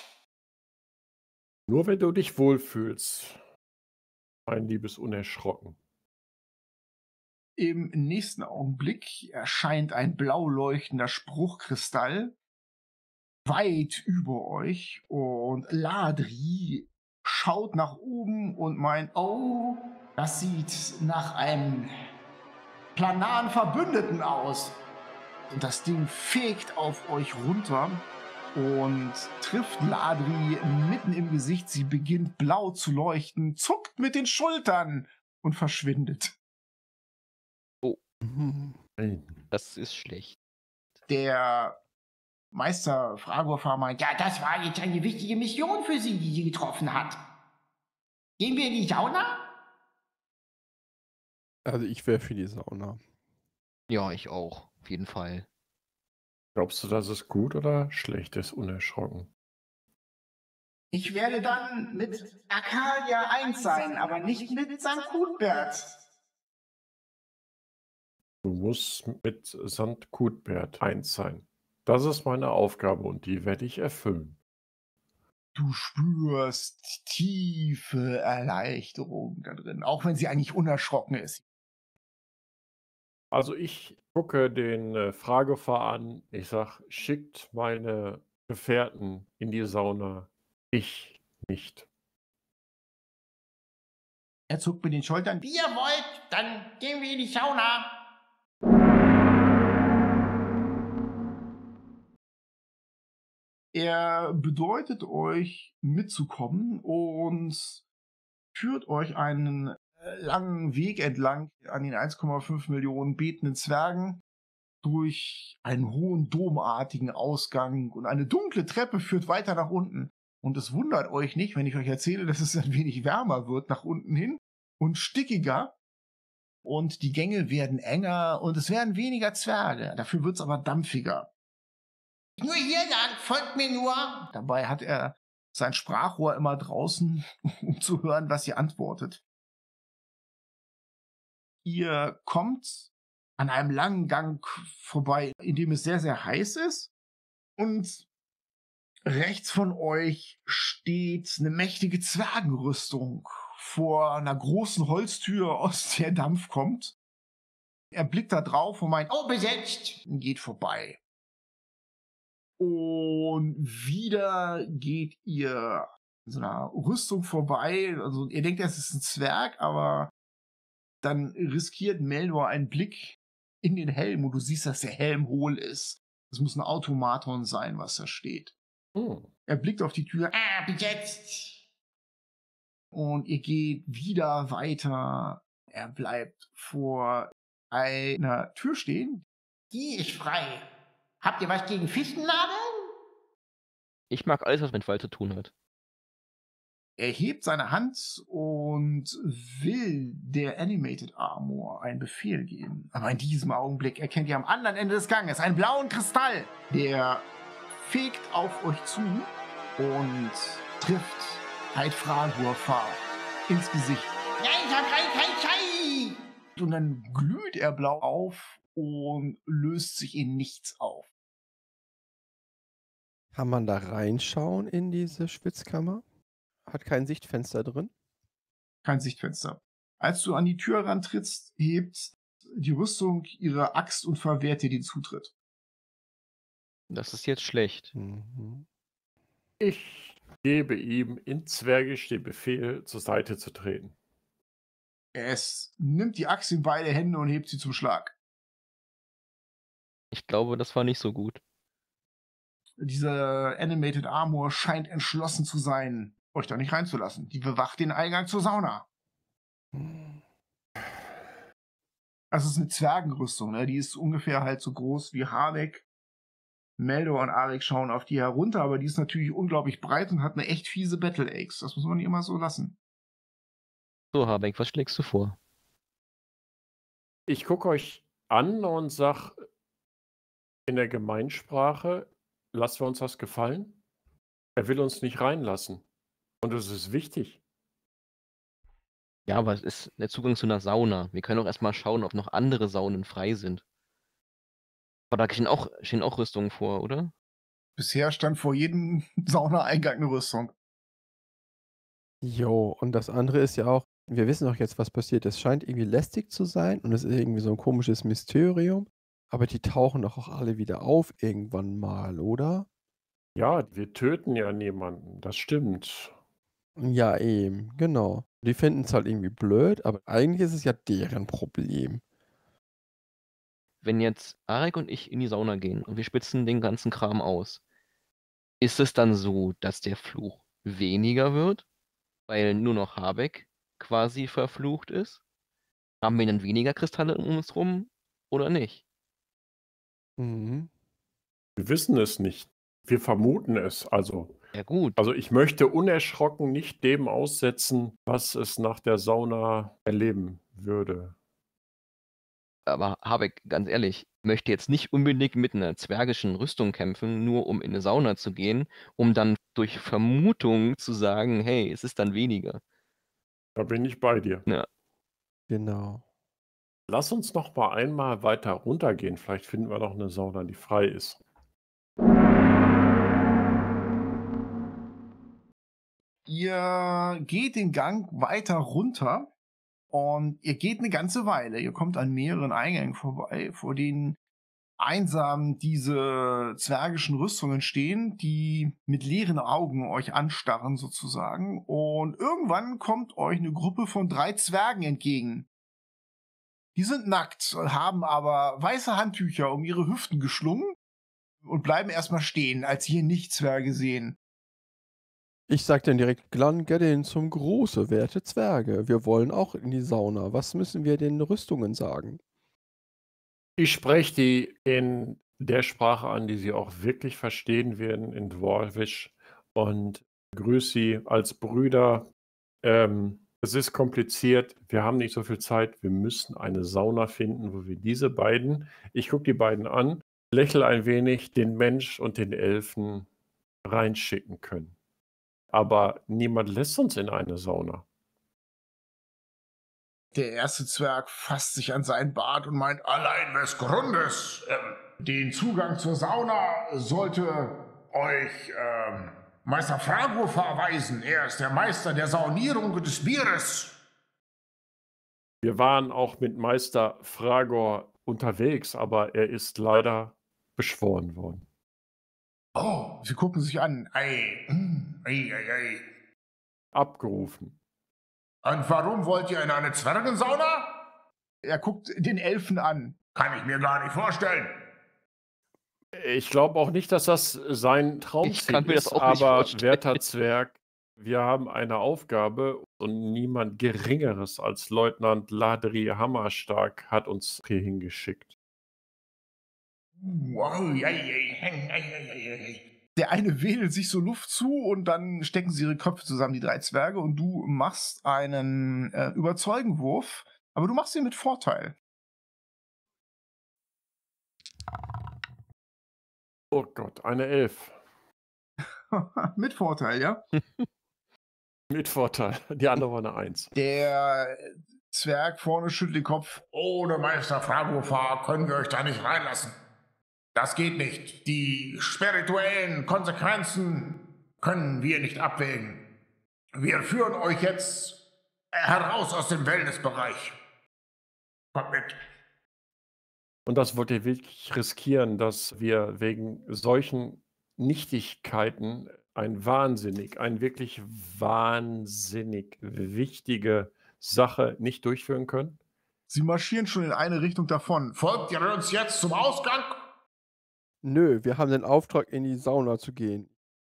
S3: Nur wenn du dich wohlfühlst, mein liebes Unerschrocken.
S1: im nächsten Augenblick erscheint ein blau leuchtender Spruchkristall weit über euch und Ladri schaut nach oben und meint, oh, das sieht nach einem planaren Verbündeten aus. Und das Ding fegt auf euch runter und trifft Ladri mitten im Gesicht. Sie beginnt blau zu leuchten, zuckt mit den Schultern und verschwindet.
S4: Das ist schlecht.
S1: Der Meister Fragorfar meint,
S6: Ja, das war jetzt eine wichtige Mission für sie, die sie getroffen hat. Gehen wir in die Sauna?
S5: Also ich wäre für die Sauna.
S4: Ja, ich auch. Auf jeden Fall.
S3: Glaubst du, dass es gut oder schlecht ist, unerschrocken?
S6: Ich werde dann mit Arcadia eins sein, aber nicht mit Sankt Cuthbert.
S3: Du musst mit Sankt Cuthbert eins sein. Das ist meine Aufgabe und die werde ich erfüllen.
S1: du spürst tiefe Erleichterung da drin, auch wenn sie eigentlich unerschrocken ist.
S3: Also ich gucke den äh, Fragefahrer an. Ich sag, schickt meine Gefährten in die Sauna. Ich nicht.
S1: Er zuckt mit den Schultern.
S6: Wie ihr wollt, dann gehen wir in die Sauna.
S1: Er bedeutet euch mitzukommen und führt euch einen äh, langen Weg entlang an den eins Komma fünf Millionen betenden Zwergen durch einen hohen domartigen Ausgang und eine dunkle Treppe führt weiter nach unten. Und es wundert euch nicht, wenn ich euch erzähle, dass es ein wenig wärmer wird nach unten hin und stickiger. Und die Gänge werden enger und es werden weniger Zwerge. Dafür wird es aber dampfiger.
S6: Nur hier lang, folgt mir nur.
S1: Dabei hat er sein Sprachrohr immer draußen, um zu hören, was ihr antwortet. Ihr kommt an einem langen Gang vorbei, in dem es sehr, sehr heiß ist. Und rechts von euch steht eine mächtige Zwergenrüstung vor einer großen Holztür, aus der Dampf kommt. Er blickt da drauf und meint,
S6: Oh, besetzt.
S1: geht vorbei. Und wieder geht ihr in so einer Rüstung vorbei. Also ihr denkt, es ist ein Zwerg, aber dann riskiert Meldor einen Blick in den Helm und du siehst, dass der Helm hohl ist. Es muss ein Automaton sein, was da steht.
S3: Hm.
S1: Er blickt auf die Tür
S6: Ah, besetzt.
S1: und ihr geht wieder weiter. Er bleibt vor einer Tür stehen.
S6: Die ist frei. Habt ihr was gegen Fichtennadeln?
S4: Ich mag alles, was mit Wald zu tun hat.
S1: Er hebt seine Hand und will der Animated Armor einen Befehl geben. Aber in diesem Augenblick erkennt ihr am anderen Ende des Ganges einen blauen Kristall. Der fegt auf euch zu und trifft Heidfragur-Fahr ins Gesicht.
S6: Nein, ich hab rein kein Schei!
S1: Und dann glüht er blau auf und löst sich in nichts auf.
S5: Kann man da reinschauen in diese Schwitzkammer? Hat kein Sichtfenster drin?
S1: Kein Sichtfenster. Als du an die Tür rantrittst, hebt die Rüstung ihre Axt und verwehrt dir den Zutritt.
S4: Das ist jetzt schlecht.
S5: Mhm.
S3: Ich gebe ihm in Zwergisch den Befehl, zur Seite zu treten.
S1: Es nimmt die Axt in beide Hände und hebt sie zum Schlag.
S4: Ich glaube, das war nicht so gut.
S1: Dieser Animated Armor scheint entschlossen zu sein, euch da nicht reinzulassen. Die bewacht den Eingang zur Sauna. Also es ist eine Zwergenrüstung, ne? Die ist ungefähr halt so groß wie Harbeck. Meldor und Arik schauen auf die herunter, aber die ist natürlich unglaublich breit und hat eine echt fiese Battle Axe. Das muss man nicht immer so lassen.
S4: So, Habeck, was schlägst du vor?
S3: Ich gucke euch an und sage in der Gemeinsprache, lassen wir uns das gefallen. Er will uns nicht reinlassen. Und es ist wichtig.
S4: Ja, aber es ist der Zugang zu einer Sauna. Wir können auch erstmal schauen, ob noch andere Saunen frei sind. Aber da stehen auch, stehen auch Rüstungen vor, oder?
S1: Bisher stand vor jedem Saunaeingang eine Rüstung.
S5: Jo, und das andere ist ja auch, wir wissen doch jetzt, was passiert. Es scheint irgendwie lästig zu sein und es ist irgendwie so ein komisches Mysterium. Aber die tauchen doch auch alle wieder auf irgendwann mal, oder?
S3: Ja, wir töten ja niemanden. Das stimmt.
S5: Ja, eben, genau. Die finden es halt irgendwie blöd, aber eigentlich ist es ja deren Problem.
S4: Wenn jetzt Arik und ich in die Sauna gehen und wir spitzen den ganzen Kram aus, ist es dann so, dass der Fluch weniger wird, weil nur noch Habeck quasi verflucht ist? Haben wir dann weniger Kristalle um uns rum oder nicht?
S5: Mhm.
S3: Wir wissen es nicht. Wir vermuten es. Also,
S4: Ja gut,
S3: also ich möchte unerschrocken nicht dem aussetzen, was es nach der Sauna erleben würde.
S4: aber Habeck, ganz ehrlich, möchte jetzt nicht unbedingt mit einer zwergischen Rüstung kämpfen, nur um in eine Sauna zu gehen, um dann durch Vermutung zu sagen, hey, es ist dann weniger.
S3: Da bin ich bei dir.
S4: Ja.
S5: Genau.
S3: Lass uns noch mal einmal weiter runtergehen. Vielleicht finden wir noch eine Sauna, die frei ist.
S1: Ihr geht den Gang weiter runter und ihr geht eine ganze Weile. Ihr kommt an mehreren Eingängen vorbei, vor denen einsam diese zwergischen Rüstungen stehen, die mit leeren Augen euch anstarren sozusagen. Und irgendwann kommt euch eine Gruppe von drei Zwergen entgegen. Die sind nackt, haben aber weiße Handtücher um ihre Hüften geschlungen und bleiben erstmal stehen, als sie hier Nicht-Zwerge sehen.
S5: Ich sag dann direkt, Glangeddin zum Große, werte Zwerge. Wir wollen auch in die Sauna. Was müssen wir den Rüstungen sagen?
S3: Ich spreche die in der Sprache an, die sie auch wirklich verstehen werden, in Dwarvish, und grüße sie als Brüder. Ähm, es ist kompliziert, wir haben nicht so viel Zeit, wir müssen eine Sauna finden, wo wir diese beiden, ich gucke die beiden an, lächle ein wenig, den Mensch und den Elfen reinschicken können. Aber niemand lässt uns in eine Sauna.
S1: Der erste Zwerg fasst sich an seinen Bart und meint, allein des Grundes, ähm, den Zugang zur Sauna sollte euch ähm, Meister Frago verweisen. Er ist der Meister der Saunierung des Bieres.
S3: Wir waren auch mit Meister Fragor unterwegs, aber er ist leider beschworen worden.
S1: Oh, sie gucken sich an. Ei, hm, ei, ei, ei.
S3: Abgerufen.
S1: Und warum wollt ihr in eine Zwergensauna? Er guckt den Elfen an. Kann ich mir gar nicht vorstellen.
S3: Ich glaube auch nicht, dass das sein
S4: Ich
S3: Traumziel
S4: kann mir das
S3: ist,
S4: auch nicht
S3: aber
S4: vorstellen.
S3: werter Zwerg, wir haben eine Aufgabe und niemand Geringeres als Leutnant Ladri Hammerstark hat uns hier hingeschickt.
S1: Wow, ei, ei, ei, ei, ei, ei. Der eine wedelt sich so Luft zu und dann stecken sie ihre Köpfe zusammen, die drei Zwerge, und du machst einen äh, Überzeugenwurf, aber du machst ihn mit Vorteil.
S3: Oh Gott, eine Elf.
S1: Mit Vorteil, ja?
S3: Mit Vorteil. Die andere war eine Eins.
S1: Der Zwerg vorne schüttelt den Kopf.
S7: Ohne Meister Fragofar können wir euch da nicht reinlassen. Das geht nicht. Die spirituellen Konsequenzen können wir nicht abwägen. Wir führen euch jetzt heraus aus dem Wellnessbereich. Kommt mit.
S3: Und das wollt ihr wirklich riskieren, dass wir wegen solchen Nichtigkeiten ein wahnsinnig, ein wirklich wahnsinnig wichtige Sache nicht durchführen können?
S1: Sie marschieren schon in eine Richtung davon.
S7: Folgt ihr uns jetzt zum Ausgang?
S5: Nö, wir haben den Auftrag, in die Sauna zu gehen.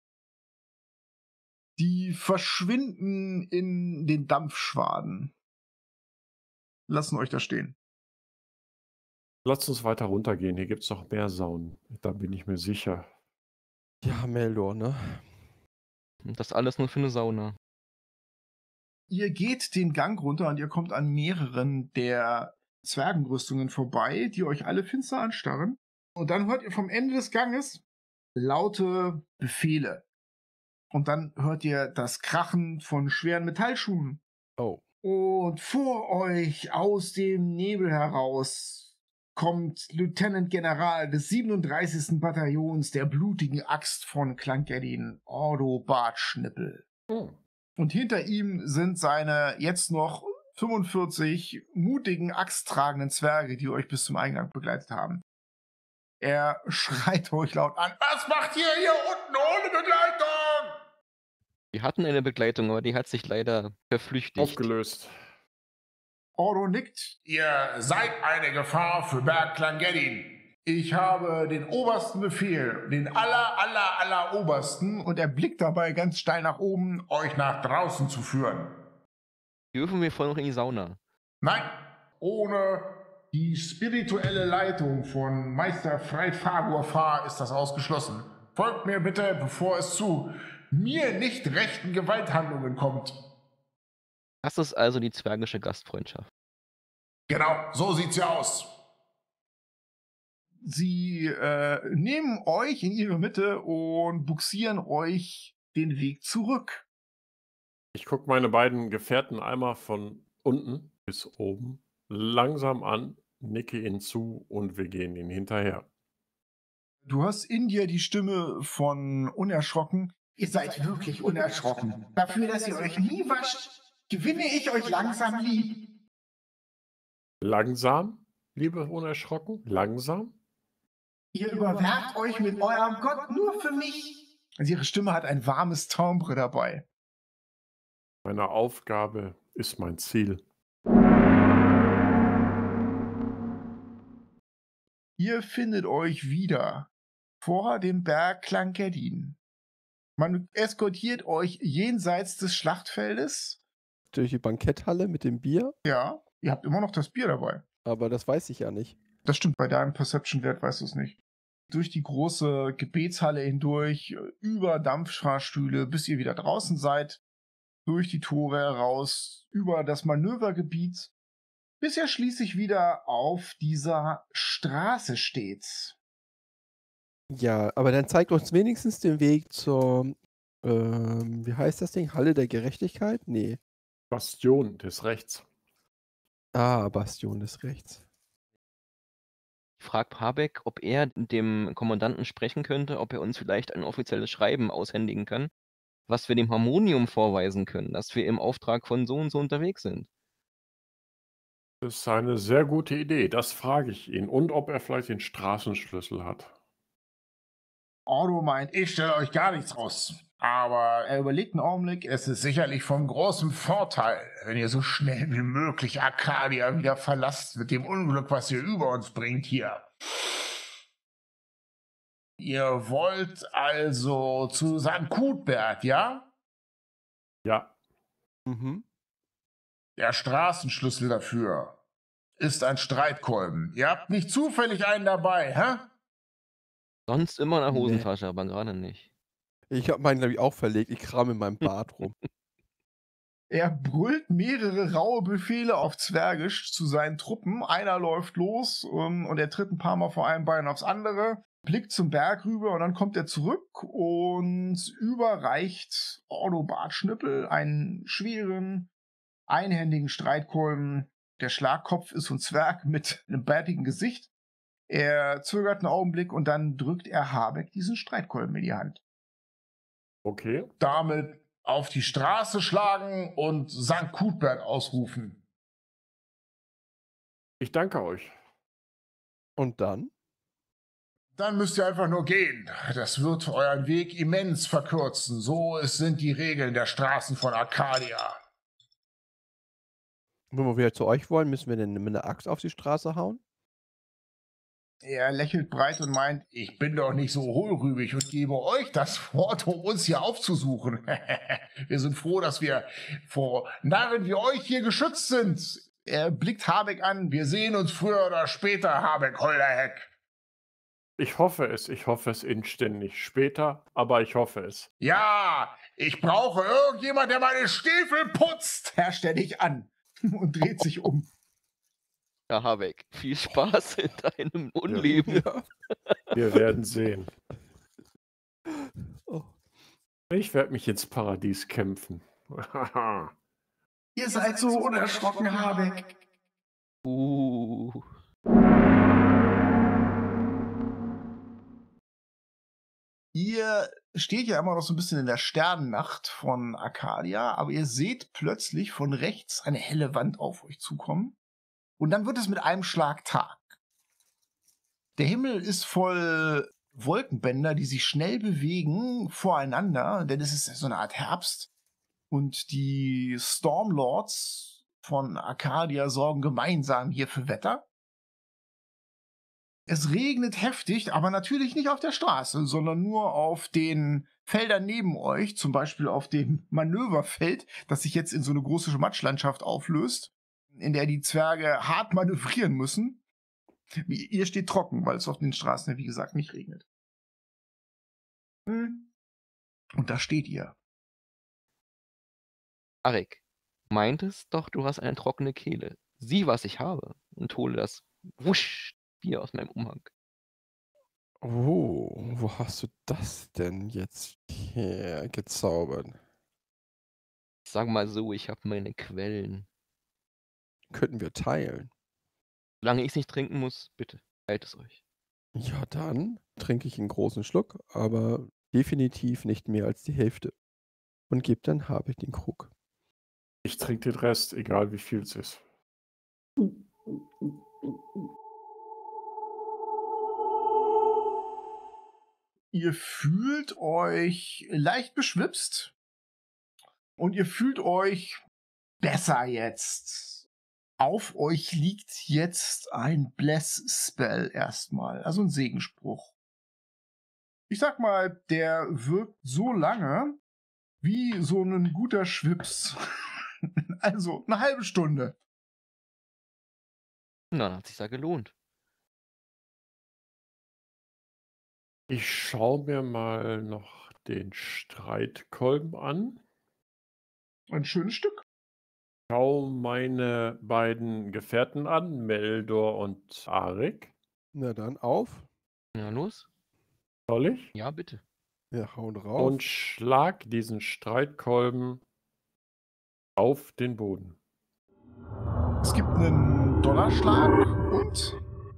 S1: Die verschwinden in den Dampfschwaden. Lassen euch da stehen.
S3: Lasst uns weiter runtergehen. Hier gibt es noch mehr Saunen. Da bin ich mir sicher.
S5: Ja, Meldor, ne?
S4: Und das alles nur für eine Sauna.
S1: Ihr geht den Gang runter und ihr kommt an mehreren der Zwergenrüstungen vorbei, die euch alle finster anstarren. Und dann hört ihr vom Ende des Ganges laute Befehle. Und dann hört ihr das Krachen von schweren Metallschuhen.
S5: Oh.
S1: Und vor euch aus dem Nebel heraus kommt Lieutenant General des siebenunddreißigsten Bataillons der blutigen Axt von Clangeddin, Ordo Bartschnippel.
S3: Hm.
S1: Und hinter ihm sind seine jetzt noch fünfundvierzig mutigen, axttragenden Zwerge, die euch bis zum Eingang begleitet haben. Er schreit euch laut an.
S7: Was macht ihr hier unten ohne Begleitung?
S4: Wir hatten eine Begleitung, aber die hat sich leider verflüchtigt.
S3: Aufgelöst.
S1: Ordo nickt.
S7: Ihr seid eine Gefahr für Berg Clangeddin.
S1: Ich habe den obersten Befehl, den aller, aller, aller obersten, und er blickt dabei ganz steil nach oben,
S7: euch nach draußen zu führen.
S4: Dürfen wir vorher noch in die Sauna?
S7: Nein,
S1: ohne die spirituelle Leitung von Meister Freit Fagorfar ist das ausgeschlossen.
S7: Folgt mir bitte, bevor es zu mir nicht rechten Gewalthandlungen kommt.
S4: Das ist also die zwergische Gastfreundschaft.
S7: Genau, so sieht's ja aus.
S1: Sie äh, nehmen euch in ihre Mitte und buxieren euch den Weg zurück.
S3: Ich gucke meine beiden Gefährten einmal von unten bis oben langsam an, nicke ihnen zu und wir gehen ihnen hinterher.
S1: Du hast in dir die Stimme von Unerschrocken.
S6: Ihr seid wirklich unerschrocken. Dafür, dass ihr euch nie wascht, gewinne ich euch langsam lieb.
S3: Langsam, liebe Unerschrocken? Langsam?
S6: Ihr überwerft euch mit eurem Gott nur für mich.
S1: Also ihre Stimme hat ein warmes Timbre dabei.
S3: Meine Aufgabe ist mein Ziel.
S1: Ihr findet euch wieder vor dem Berg Clangeddin. Man eskortiert euch jenseits des Schlachtfeldes.
S5: Durch die Banketthalle mit dem Bier?
S1: Ja, ihr habt immer noch das Bier dabei.
S5: Aber das weiß ich ja nicht.
S1: Das stimmt, bei deinem Perception-Wert weißt du es nicht. Durch die große Gebetshalle hindurch, über Dampffahrstühle, bis ihr wieder draußen seid, durch die Tore heraus, über das Manövergebiet, bis ihr schließlich wieder auf dieser Straße steht.
S5: Ja, aber dann zeigt uns wenigstens den Weg zur, ähm, wie heißt das Ding? Halle der Gerechtigkeit? Nee.
S3: Bastion des Rechts.
S5: Ah, Bastion des Rechts.
S4: Ich frage Pabeck, ob er dem Kommandanten sprechen könnte, ob er uns vielleicht ein offizielles Schreiben aushändigen kann, was wir dem Harmonium vorweisen können, dass wir im Auftrag von so und so unterwegs sind.
S3: Das ist eine sehr gute Idee, das frage ich ihn. Und ob er vielleicht den Straßenschlüssel hat.
S1: Ordo meint,
S7: Ich stelle euch gar nichts raus. Aber
S1: er überlegt einen Augenblick,
S7: es ist sicherlich von großem Vorteil, wenn ihr so schnell wie möglich Arcadia wieder verlasst mit dem Unglück, was ihr über uns bringt hier. Ihr wollt also zu Sankt Cuthbert, ja?
S3: Ja,
S5: Mhm.
S7: Der Straßenschlüssel dafür ist ein Streitkolben. Ihr habt nicht zufällig einen dabei, hä?
S4: Sonst immer in der
S5: Nee.
S4: Hosentasche, aber gerade nicht.
S5: Ich habe meinen, glaube ich, auch verlegt. Ich kram in meinem Bart rum.
S1: Er brüllt mehrere raue Befehle auf Zwergisch zu seinen Truppen. Einer läuft los um, und er tritt ein paar Mal vor einem Bein aufs andere, blickt zum Berg rüber und dann kommt er zurück und überreicht Ordo Bartschnippel einen schweren, einhändigen Streitkolben. Der Schlagkopf ist so ein Zwerg mit einem bärtigen Gesicht. Er zögert einen Augenblick und dann drückt er Habeck diesen Streitkolben in die Hand.
S3: Okay.
S7: Damit auf die Straße schlagen und Sankt Cuthbert ausrufen.
S3: Ich danke euch.
S5: Und dann?
S7: Dann müsst ihr einfach nur gehen. Das wird euren Weg immens verkürzen. So es sind die Regeln der Straßen von Arcadia.
S5: Wenn wir wieder zu euch wollen, müssen wir denn mit einer Axt auf die Straße hauen?
S1: Er lächelt breit und meint,
S7: Ich bin doch nicht so hohlrübig und gebe euch das Wort, um uns hier aufzusuchen. Wir sind froh, dass wir vor Narren wie euch hier geschützt sind.
S1: er blickt Habeck an.
S7: Wir sehen uns früher oder später, Habeck Holderheck.
S3: Ich hoffe es, ich hoffe es inständig. Später, aber ich hoffe es.
S7: Ja, ich brauche irgendjemand, der meine Stiefel putzt.
S1: Herrscht er dich an und dreht sich um.
S4: Ja, Habeck, viel Spaß in deinem Unleben.
S5: Ja.
S3: Wir werden sehen.
S5: Oh.
S3: Ich werde mich ins Paradies kämpfen.
S1: Ihr seid so unerschrocken, Habeck.
S4: Uh.
S1: Ihr steht ja immer noch so ein bisschen in der Sternennacht von Arcadia, aber ihr seht plötzlich von rechts eine helle Wand auf euch zukommen. Und dann wird es mit einem Schlag Tag. Der Himmel ist voll Wolkenbänder, die sich schnell bewegen voreinander, denn es ist so eine Art Herbst. Und die Stormlords von Arcadia sorgen gemeinsam hier für Wetter. Es regnet heftig, aber natürlich nicht auf der Straße, sondern nur auf den Feldern neben euch, zum Beispiel auf dem Manöverfeld, das sich jetzt in so eine große Matschlandschaft auflöst, in der die Zwerge hart manövrieren müssen. Ihr steht trocken, weil es auf den Straßen, wie gesagt, nicht regnet. Und da steht ihr.
S4: Arik, meintest doch, du hast eine trockene Kehle. Sieh, was ich habe, und hole das wusch Bier aus meinem Umhang.
S5: Oh, wo hast du das denn jetzt hergezaubert?
S4: Sag mal so, ich habe meine Quellen.
S5: Könnten wir teilen?
S4: Solange ich es nicht trinken muss, bitte, teilt es euch.
S5: Ja, dann trinke ich einen großen Schluck, aber definitiv nicht mehr als die Hälfte. Und gebe dann Habeck den Krug.
S3: Ich trinke den Rest, egal wie viel es ist.
S1: Ihr fühlt euch leicht beschwipst und ihr fühlt euch besser jetzt. Auf euch liegt jetzt ein Bless-Spell erstmal, also ein Segenspruch. Ich sag mal, der wirkt so lange wie so ein guter Schwips. Also eine halbe Stunde.
S4: Na, dann hat sich ja gelohnt.
S3: Ich schaue mir mal noch den Streitkolben an.
S1: Ein schönes Stück.
S3: Schau meine beiden Gefährten an, Meldor und Arik.
S5: Na dann auf.
S4: Na los?
S3: Soll ich?
S4: Ja, bitte.
S5: Wir hauen rauf.
S3: Und schlag diesen Streitkolben auf den Boden.
S1: Es gibt einen Donnerschlag und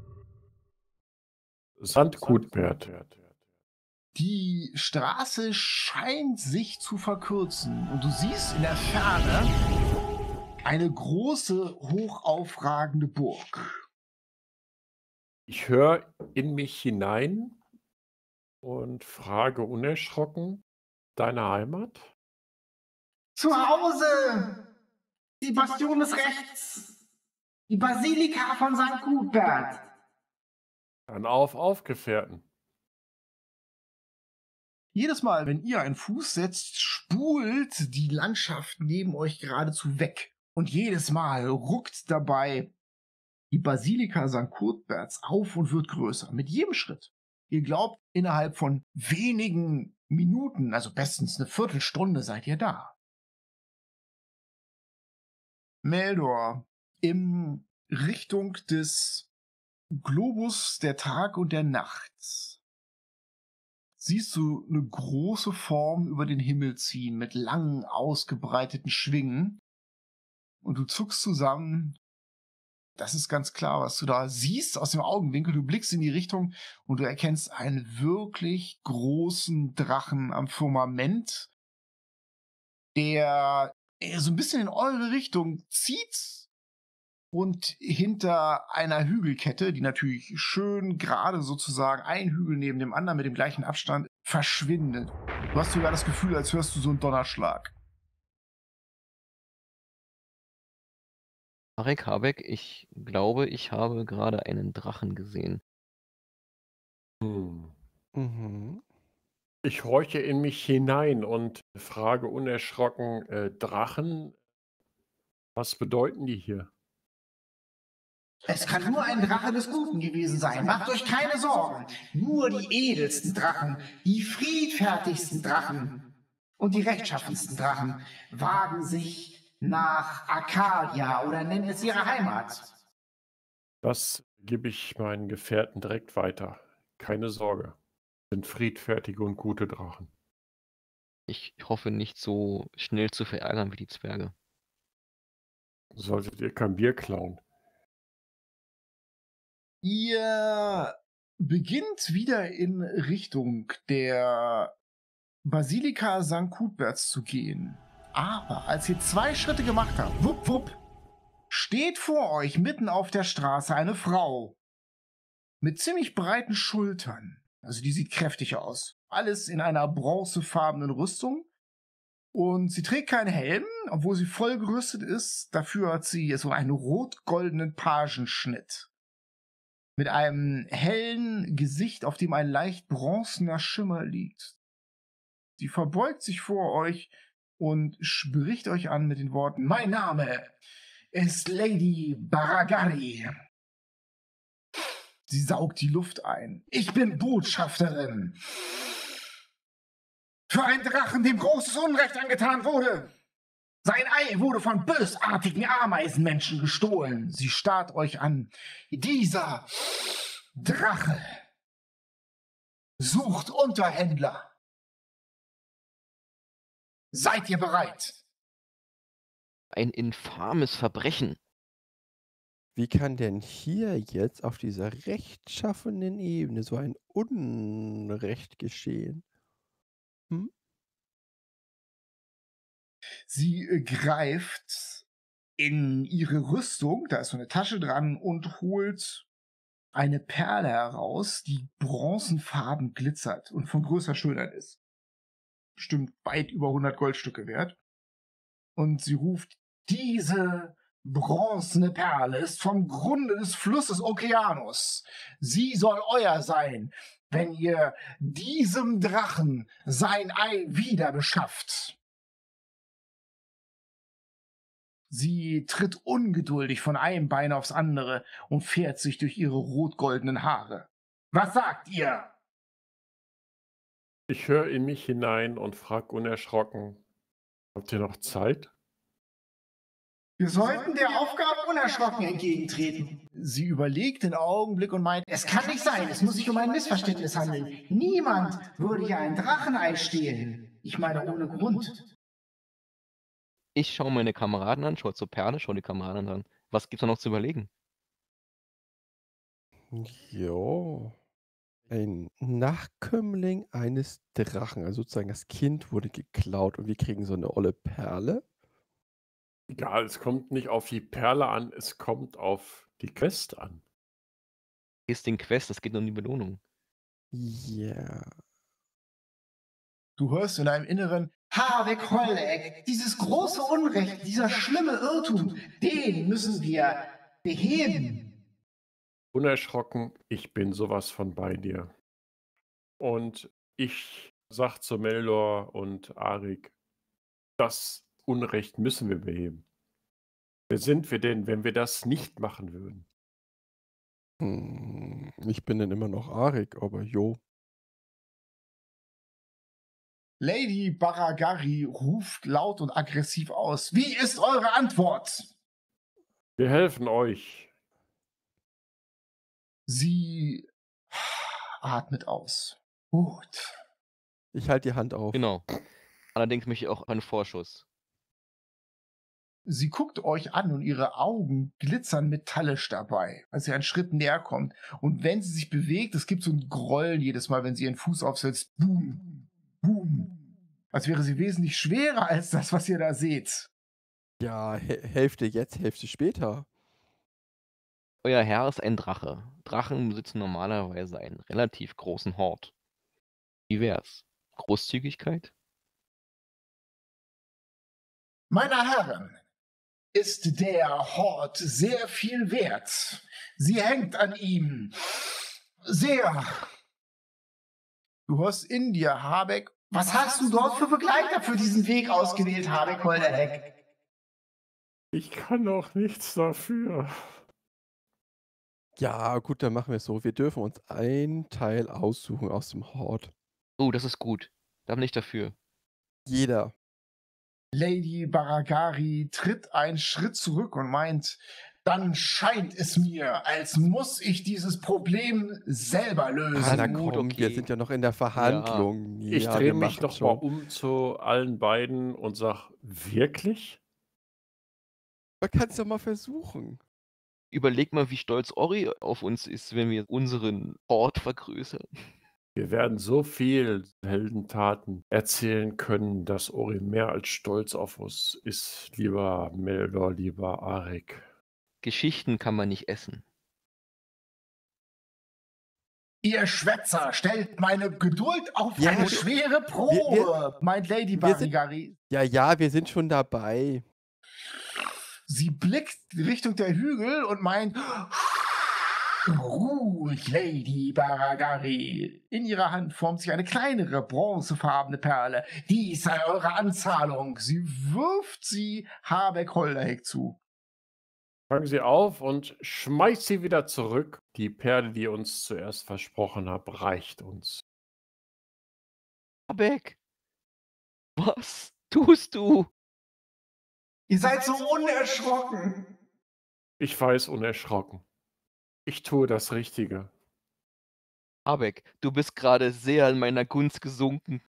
S3: Sankt Cuthbert.
S1: die Straße scheint sich zu verkürzen. Und du siehst in der Ferne eine große, hochaufragende Burg.
S3: Ich höre in mich hinein und frage unerschrocken, deine Heimat?
S6: Zu Hause! Die Bastion des Rechts! Die Basilika von Sankt Cuthbert!
S3: Dann auf, auf, Gefährten.
S1: Jedes Mal, wenn ihr einen Fuß setzt, spult die Landschaft neben euch geradezu weg. Und jedes Mal ruckt dabei die Basilika Sankt Cuthberts auf und wird größer. Mit jedem Schritt. Ihr glaubt, innerhalb von wenigen Minuten, also bestens eine Viertelstunde, seid ihr da. Meldor, in Richtung des Globus der Tag und der Nacht siehst du eine große Form über den Himmel ziehen mit langen, ausgebreiteten Schwingen. Und du zuckst zusammen. Das ist ganz klar, was du da siehst aus dem Augenwinkel. Du blickst in die Richtung und du erkennst einen wirklich großen Drachen am Firmament, der so ein bisschen in eure Richtung zieht und hinter einer Hügelkette, die natürlich schön gerade sozusagen ein Hügel neben dem anderen mit dem gleichen Abstand verschwindet. Du hast sogar das Gefühl, als hörst du so einen Donnerschlag.
S4: Marek Habeck, ich glaube, ich habe gerade einen Drachen gesehen.
S3: Hm.
S5: Mhm.
S3: Ich horche in mich hinein und frage unerschrocken, äh, Drachen, was bedeuten die hier?
S6: Es kann nur ein Drache des Guten gewesen sein. Macht euch keine Sorgen. Nur die edelsten Drachen, die friedfertigsten Drachen und die rechtschaffensten Drachen wagen sich nach Arcadia oder nennen es ihre Heimat.
S3: Das gebe ich meinen Gefährten direkt weiter. Keine Sorge, sind friedfertige und gute Drachen.
S4: Ich hoffe nicht so schnell zu verärgern wie die Zwerge.
S3: Solltet ihr kein Bier klauen.
S1: Ihr beginnt wieder in Richtung der Basilika Sankt Cuthberts zu gehen. Aber als ihr zwei Schritte gemacht habt, wupp, wupp, steht vor euch mitten auf der Straße eine Frau mit ziemlich breiten Schultern. Also die sieht kräftig aus. Alles in einer bronzefarbenen Rüstung. Und sie trägt keinen Helm, obwohl sie voll gerüstet ist. Dafür hat sie so einen rot-goldenen Pagenschnitt. Mit einem hellen Gesicht, auf dem ein leicht bronzener Schimmer liegt. Sie verbeugt sich vor euch und spricht euch an mit den Worten: Mein Name ist Lady Baragari. Sie saugt die Luft ein. Ich bin Botschafterin für einen Drachen, dem großes Unrecht angetan wurde. Sein Ei wurde von bösartigen Ameisenmenschen gestohlen. Sie starrt euch an. Dieser Drache sucht Unterhändler. Seid ihr bereit?
S4: Ein infames Verbrechen.
S5: Wie kann denn hier jetzt auf dieser rechtschaffenen Ebene so ein Unrecht geschehen? Hm?
S1: Sie äh, greift in ihre Rüstung, da ist so eine Tasche dran, und holt eine Perle heraus, die bronzenfarben glitzert und von größter Schönheit ist. Bestimmt weit über hundert Goldstücke wert. Und sie ruft: Diese bronzene Perle ist vom Grunde des Flusses Okeanos. Sie soll euer sein, wenn ihr diesem Drachen sein Ei wieder beschafft. Sie tritt ungeduldig von einem Bein aufs andere und fährt sich durch ihre rot-goldenen Haare. Was sagt ihr?
S3: Ich höre in mich hinein und frage unerschrocken, habt ihr noch Zeit?
S6: Wir sollten der Aufgabe unerschrocken entgegentreten.
S1: Sie überlegt den Augenblick und meint:
S6: Es kann nicht sein, es muss sich um ein Missverständnis handeln. Niemand würde hier ein Drachenei stehlen. Ich meine ohne Grund.
S4: Ich schaue meine Kameraden an, schaue zur Perle, schaue die Kameraden an. Was gibt's da noch zu überlegen?
S5: Jo. Ein Nachkömmling eines Drachen, also sozusagen das Kind wurde geklaut und wir kriegen so eine olle Perle.
S3: Egal, es kommt nicht auf die Perle an, es kommt auf die Quest an.
S4: Ist den Quest, das geht nur um die Belohnung.
S5: Ja.
S1: Du hörst in deinem Inneren:
S6: Habeck Holleck, dieses große Unrecht, dieser schlimme Irrtum, den müssen wir beheben.
S3: Unerschrocken, ich bin sowas von bei dir. Und ich sag zu Meldor und Arik, das Unrecht müssen wir beheben. Wer sind wir denn, wenn wir das nicht machen würden?
S5: Hm, ich bin dann immer noch Arik, aber jo.
S1: Lady Baragari ruft laut und aggressiv aus. Wie ist eure Antwort?
S3: Wir helfen euch.
S1: Sie atmet aus. Gut.
S5: Ich halte die Hand auf.
S4: Genau. Allerdings möchte ich auch einen Vorschuss.
S1: Sie guckt euch an und ihre Augen glitzern metallisch dabei, als sie einen Schritt näher kommt. Und wenn sie sich bewegt, es gibt so ein Grollen jedes Mal, wenn sie ihren Fuß aufsetzt. Boom, boom. Als wäre sie wesentlich schwerer als das, was ihr da seht.
S5: Ja, Hä- Hälfte jetzt, Hälfte später.
S4: Euer Herr ist ein Drache. Drachen besitzen normalerweise einen relativ großen Hort. Wie wär's? Großzügigkeit?
S1: Meine Herren, ist der Hort sehr viel wert. Sie hängt an ihm. Sehr. Du hörst in dir, Habeck. Was hast du dort für Begleiter für diesen Weg ausgewählt, Habeck Holderheck?
S3: Ich kann auch nichts dafür.
S5: Ja, gut, dann machen wir es so. Wir dürfen uns einen Teil aussuchen aus dem Hort.
S4: Oh, das ist gut. Da bin ich dafür.
S5: Jeder.
S1: Lady Baragari tritt einen Schritt zurück und meint, dann scheint es mir, als muss ich dieses Problem selber lösen.
S5: Ah, na
S4: gut,
S5: komm, wir
S4: okay.
S5: sind ja noch in der Verhandlung.
S3: Ich
S5: Ja,
S3: drehe
S5: wir
S3: mich
S5: machen
S3: noch mal
S5: schon.
S3: um zu allen beiden und sag, wirklich?
S5: Man kann es doch mal versuchen.
S4: Überleg mal, wie stolz Ori auf uns ist, wenn wir unseren Hort vergrößern.
S3: Wir werden so viel Heldentaten erzählen können, dass Ori mehr als stolz auf uns ist, lieber Meldor, lieber Arik.
S4: Geschichten kann man nicht essen.
S1: Ihr Schwätzer stellt meine Geduld auf
S5: Ja,
S1: eine
S5: wir-
S1: schwere Probe,
S5: wir-
S1: meint Lady
S5: wir sind-
S1: Baragari.
S5: Ja, ja, wir sind schon dabei.
S1: Sie blickt Richtung der Hügel und meint, ruhig, Lady Baragari. In ihrer Hand formt sich eine kleinere, bronzefarbene Perle. Dies sei eure Anzahlung. Sie wirft sie Habeck Holderheck zu.
S3: Fangen Sie auf und schmeißt sie wieder zurück. Die Perle, die ihr uns zuerst versprochen habt, reicht uns.
S4: Habeck! Was tust du?
S1: Ihr seid so unerschrocken.
S3: Ich weiß unerschrocken. Ich tue das Richtige.
S4: Habeck, du bist gerade sehr in meiner Gunst gesunken.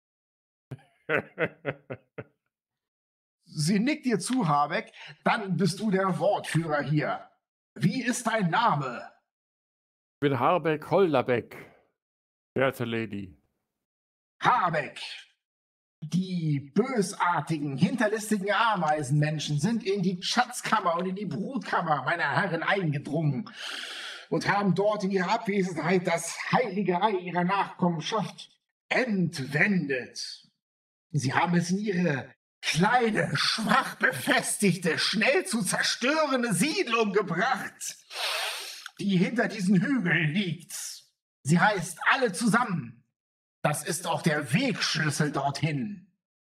S1: Sie nickt dir zu, Habeck. Dann bist du der Wortführer hier. Wie ist dein Name?
S3: Ich bin Harbeck Holderbeck, werte Lady.
S1: Habeck. Die bösartigen, hinterlistigen Ameisenmenschen sind in die Schatzkammer und in die Brutkammer meiner Herren eingedrungen und haben dort in ihrer Abwesenheit das heilige Ei ihrer Nachkommenschaft entwendet. Sie haben es in ihre kleine, schwach befestigte, schnell zu zerstörende Siedlung gebracht, die hinter diesen Hügeln liegt. Sie heißt alle zusammen. Das ist auch der Wegschlüssel dorthin.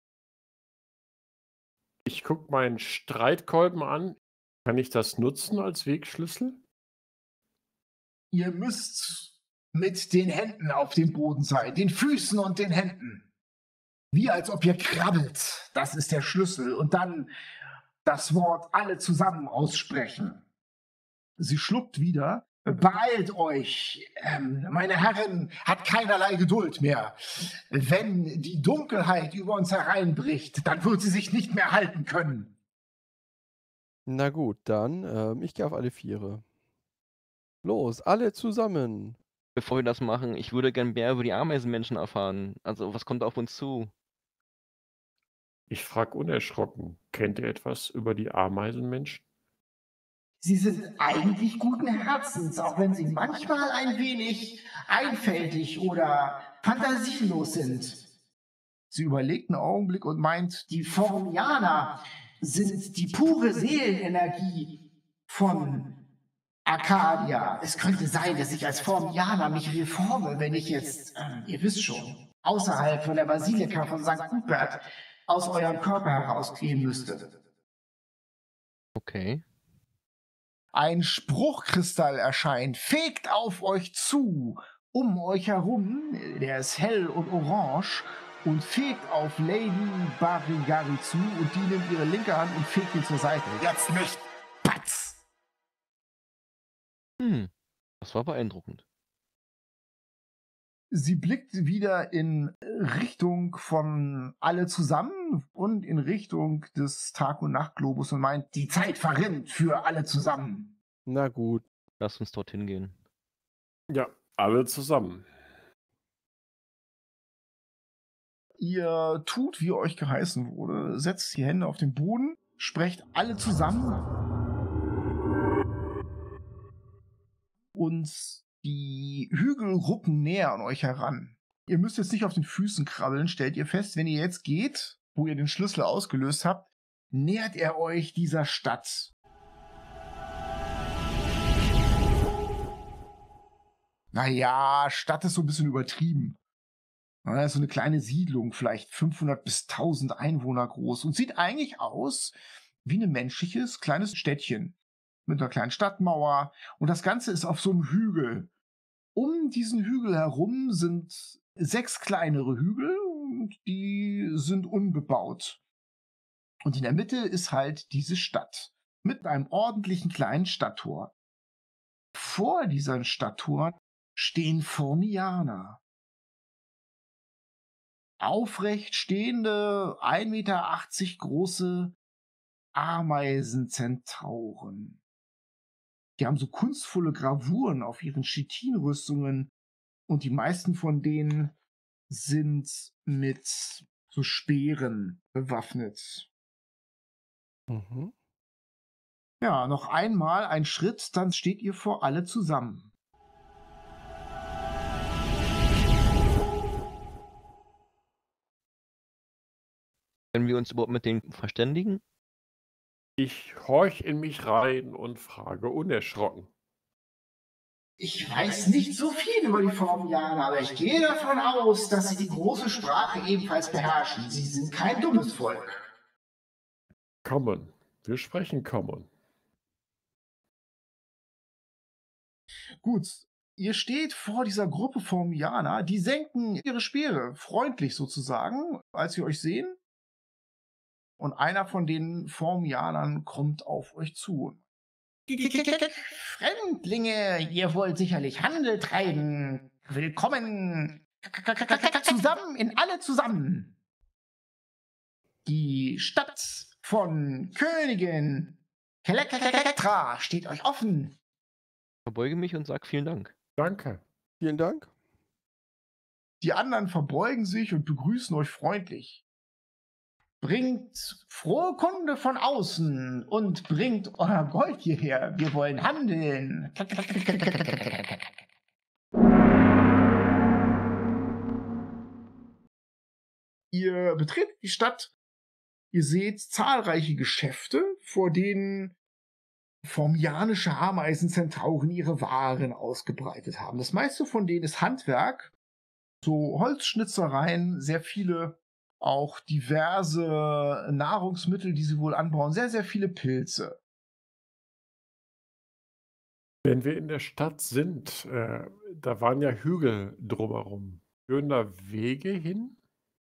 S3: Ich gucke meinen Streitkolben an. Kann ich das nutzen als Wegschlüssel?
S1: Ihr müsst mit den Händen auf dem Boden sein, den Füßen und den Händen. Wie als ob ihr krabbelt. Das ist der Schlüssel. Und dann das Wort alle zusammen aussprechen. Sie schluckt wieder. Beeilt euch. Ähm, meine Herren hat keinerlei Geduld mehr. Wenn die Dunkelheit über uns hereinbricht, dann wird sie sich nicht mehr halten können.
S5: Na gut, dann, ähm, ich gehe auf alle Viere. Los, alle zusammen.
S4: Bevor wir das machen, ich würde gern mehr über die Ameisenmenschen erfahren. Also, was kommt auf uns zu?
S3: Ich frage unerschrocken. Kennt ihr etwas über die Ameisenmenschen?
S6: Sie sind eigentlich guten Herzens, auch wenn sie manchmal ein wenig einfältig oder fantasielos sind.
S1: Sie überlegt einen Augenblick und meint,
S6: Die Formianer sind die pure Seelenenergie von Arcadia. Es könnte sein, dass ich als Formianer mich reforme, wenn ich jetzt, äh, ihr wisst schon, außerhalb von der Basilika von Sankt Cuthbert aus eurem Körper herausgehen müsste.
S4: Okay.
S1: Ein Spruchkristall erscheint, fegt auf euch zu, um euch herum, der ist hell und orange, und fegt auf Lady Barigari zu und die nimmt ihre linke Hand und fegt ihn zur Seite. Jetzt nicht! Patz!
S4: Hm, das war beeindruckend.
S1: Sie blickt wieder in Richtung von alle zusammen und in Richtung des Tag- und Nachtglobus und meint, die Zeit verrinnt für alle zusammen.
S5: Na gut.
S4: Lass uns dorthin gehen.
S3: Ja, alle zusammen.
S1: Ihr tut, wie euch geheißen wurde, setzt die Hände auf den Boden, sprecht alle zusammen und die Hügel rucken näher an euch heran. Ihr müsst jetzt nicht auf den Füßen krabbeln, stellt ihr fest, wenn ihr jetzt geht, wo ihr den Schlüssel ausgelöst habt, nähert er euch dieser Stadt. Naja, Stadt ist so ein bisschen übertrieben. Das ist so eine kleine Siedlung, vielleicht fünfhundert bis tausend Einwohner groß und sieht eigentlich aus wie ein menschliches kleines Städtchen mit einer kleinen Stadtmauer und das Ganze ist auf so einem Hügel. Um diesen Hügel herum sind sechs kleinere Hügel und die sind unbebaut. Und in der Mitte ist halt diese Stadt mit einem ordentlichen kleinen Stadttor. Vor diesem Stadttor stehen Formianer. Aufrecht stehende, ein Meter achtzig große Ameisenzentauren. Die haben so kunstvolle Gravuren auf ihren Chitinrüstungen und die meisten von denen sind mit so Speeren bewaffnet.
S5: Mhm.
S1: Ja, noch einmal ein Schritt, dann steht ihr vor alle zusammen.
S4: Können wir uns überhaupt mit denen verständigen?
S3: Ich horch in mich rein und frage unerschrocken.
S6: Ich weiß nicht so viel über die Formianer, aber ich gehe davon aus, dass sie die große Sprache ebenfalls beherrschen. Sie sind kein dummes Volk.
S3: Common. Wir sprechen Common.
S1: Gut, ihr steht vor dieser Gruppe Formianer, die senken ihre Speere, freundlich sozusagen, als sie euch sehen. Und einer von den Formianern kommt auf euch zu.
S6: Fremdlinge, ihr wollt sicherlich Handel treiben. Willkommen zusammen, in alle zusammen. Die Stadt von Königin Kelektra steht euch offen.
S4: Ich verbeuge mich und sage vielen Dank.
S3: Danke.
S5: Vielen Dank.
S1: Die anderen verbeugen sich und begrüßen euch freundlich. Bringt frohe Kunde von außen und bringt euer Gold hierher. Wir wollen handeln. Ihr betretet die Stadt. Ihr seht zahlreiche Geschäfte, vor denen formianische Ameisenzentauren ihre Waren ausgebreitet haben. Das meiste von denen ist Handwerk, so Holzschnitzereien, sehr viele auch diverse Nahrungsmittel, die sie wohl anbauen, sehr, sehr viele Pilze.
S3: Wenn wir in der Stadt sind, äh, da waren ja Hügel drumherum. Führen da Wege hin?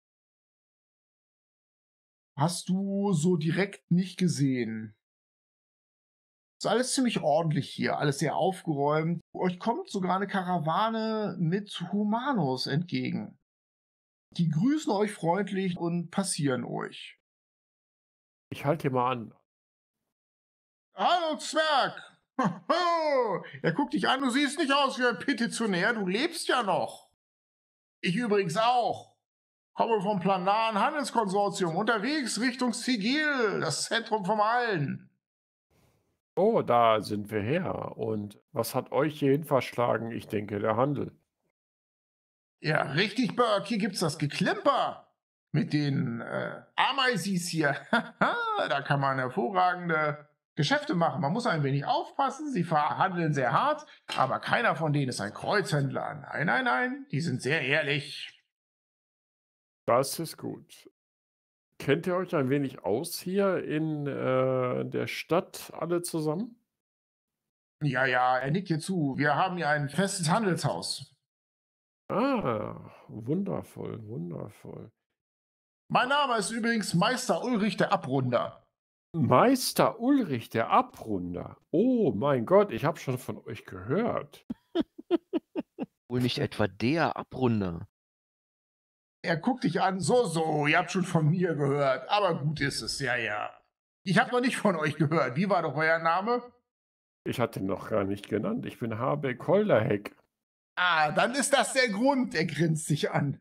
S1: Hast du so direkt nicht gesehen. Ist alles ziemlich ordentlich hier, alles sehr aufgeräumt. Euch kommt sogar eine Karawane mit Humanos entgegen. Die grüßen euch freundlich und passieren euch.
S3: Ich halte hier mal an.
S1: Hallo Zwerg! Er guckt dich an, du siehst nicht aus wie ein Petitionär, du lebst ja noch. Ich übrigens auch. Komme vom Planaren Handelskonsortium, unterwegs Richtung Sigil, das Zentrum vom Allen.
S3: Oh, da sind wir her. Und was hat euch hierhin verschlagen? Ich denke, der Handel.
S1: Ja, richtig, Burke, hier gibt's das Geklimper. Mit den äh, Ameisis hier. Da kann man hervorragende Geschäfte machen. Man muss ein wenig aufpassen, sie verhandeln sehr hart, aber keiner von denen ist ein Kreuzhändler. Nein, nein, nein, die sind sehr ehrlich.
S3: Das ist gut. Kennt ihr euch ein wenig aus hier in äh, der Stadt alle zusammen?
S1: Ja, ja, er nickt dir zu. Wir haben hier ein festes Handelshaus.
S3: Ah, wundervoll, wundervoll.
S1: Mein Name ist übrigens Meister Ulrich der Abrunder.
S3: Meister Ulrich, der Abrunder. Oh mein Gott, ich habe schon von euch gehört.
S4: Wohl nicht etwa der Abrunder.
S1: Er guckt dich an. So, so, ihr habt schon von mir gehört. Aber gut ist es, ja, ja. Ich habe noch nicht von euch gehört. Wie war doch euer Name?
S3: Ich hatte ihn noch gar nicht genannt. Ich bin Habeck Holderheck.
S1: Ah, dann ist das der Grund. Er grinst sich an.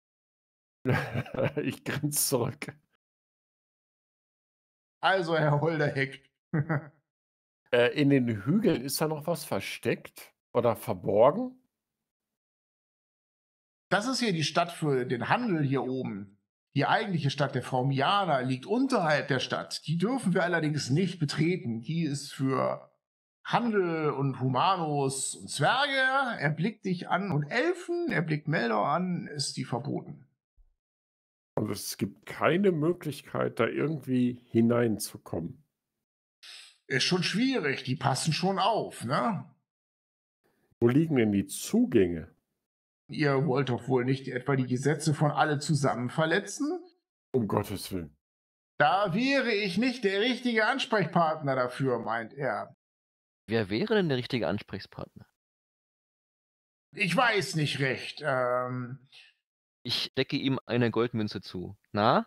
S3: Ich grinse zurück.
S1: Also, Herr Holderheck.
S3: Äh, in den Hügeln ist da noch was versteckt oder verborgen?
S1: Das ist hier die Stadt für den Handel hier oben. Die eigentliche Stadt der Formianer liegt unterhalb der Stadt. Die dürfen wir allerdings nicht betreten. Die ist für Handel und Humanos und Zwerge. Er blickt dich an und Elfen. Er blickt Meldor an. Ist die verboten.
S3: Und es gibt keine Möglichkeit, da irgendwie hineinzukommen.
S1: Ist schon schwierig. Die passen schon auf, ne?
S3: Wo liegen denn die Zugänge?
S1: Ihr wollt doch wohl nicht etwa die Gesetze von alle zusammen verletzen?
S3: Um Gottes Willen.
S1: Da wäre ich nicht der richtige Ansprechpartner dafür, meint er.
S4: Wer wäre denn der richtige Ansprechpartner?
S1: Ich weiß nicht recht. Ähm,
S4: Ich decke ihm eine Goldmünze zu. Na?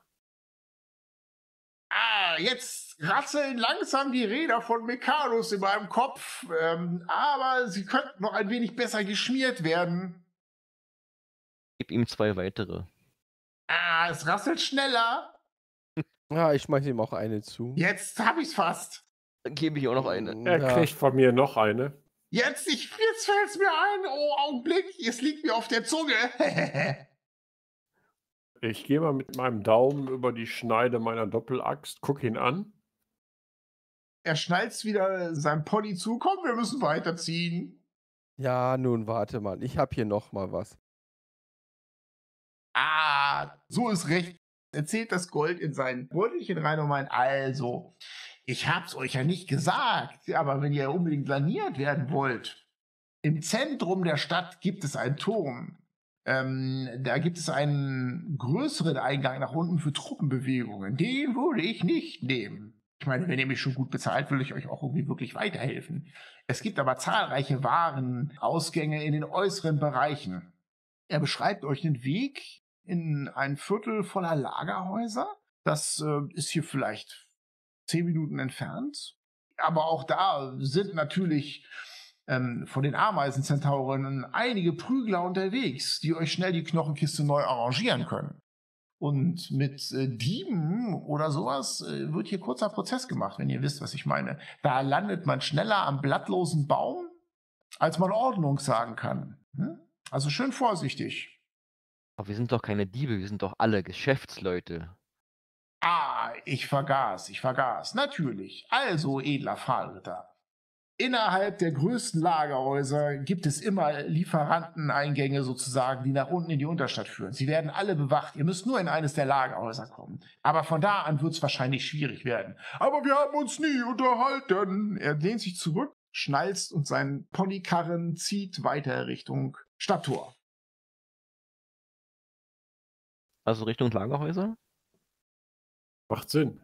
S1: ah, jetzt rasseln langsam die Räder von Mekanos in meinem Kopf. Ähm, aber sie könnten noch ein wenig besser geschmiert werden.
S4: Gib ihm zwei weitere.
S1: Ah, es rasselt schneller.
S5: Ja, ich schmeiße ihm auch eine zu.
S1: Jetzt hab ich's fast.
S4: Dann gebe ich auch noch eine.
S3: Er
S5: Ja.
S3: kriegt von mir noch eine.
S1: Jetzt, ich, jetzt fällt's mir ein. Oh, Augenblick, es liegt mir auf der Zunge.
S3: Ich gehe mal mit meinem Daumen über die Schneide meiner Doppelaxt, guck ihn an.
S1: Er schnallt wieder seinem Pony zu. Komm, wir müssen weiterziehen.
S5: Ja, nun warte mal. Ich habe hier noch mal was.
S1: Ah, so ist recht. Er zählt das Gold in sein Beutelchen rein und meint, also, ich hab's euch ja nicht gesagt, aber wenn ihr unbedingt laniert werden wollt, im Zentrum der Stadt gibt es einen Turm. Ähm, da gibt es einen größeren Eingang nach unten für Truppenbewegungen. Den würde ich nicht nehmen. Ich meine, wenn ihr mich schon gut bezahlt, will ich euch auch irgendwie wirklich weiterhelfen. Es gibt aber zahlreiche Warenausgänge in den äußeren Bereichen. Er beschreibt euch einen Weg in ein Viertel voller Lagerhäuser. Das äh, ist hier vielleicht zehn Minuten entfernt. Aber auch da sind natürlich ähm, von den Ameisenzentauren einige Prügler unterwegs, die euch schnell die Knochenkiste neu arrangieren können. Und mit äh, Dieben oder sowas äh, wird hier kurzer Prozess gemacht, wenn ihr wisst, was ich meine. Da landet man schneller am blattlosen Baum, als man Ordnung sagen kann. Hm? Also schön vorsichtig.
S4: Aber wir sind doch keine Diebe, wir sind doch alle Geschäftsleute.
S1: Ah, ich vergaß, ich vergaß. Natürlich. Also, edler Pfahlritter. Innerhalb der größten Lagerhäuser gibt es immer Lieferanteneingänge sozusagen, die nach unten in die Unterstadt führen. Sie werden alle bewacht. Ihr müsst nur in eines der Lagerhäuser kommen. Aber von da an wird es wahrscheinlich schwierig werden. Aber wir haben uns nie unterhalten. Er lehnt sich zurück, schnalzt und seinen Ponykarren zieht weiter Richtung Stadttor.
S4: Also Richtung Lagerhäuser?
S3: Macht Sinn.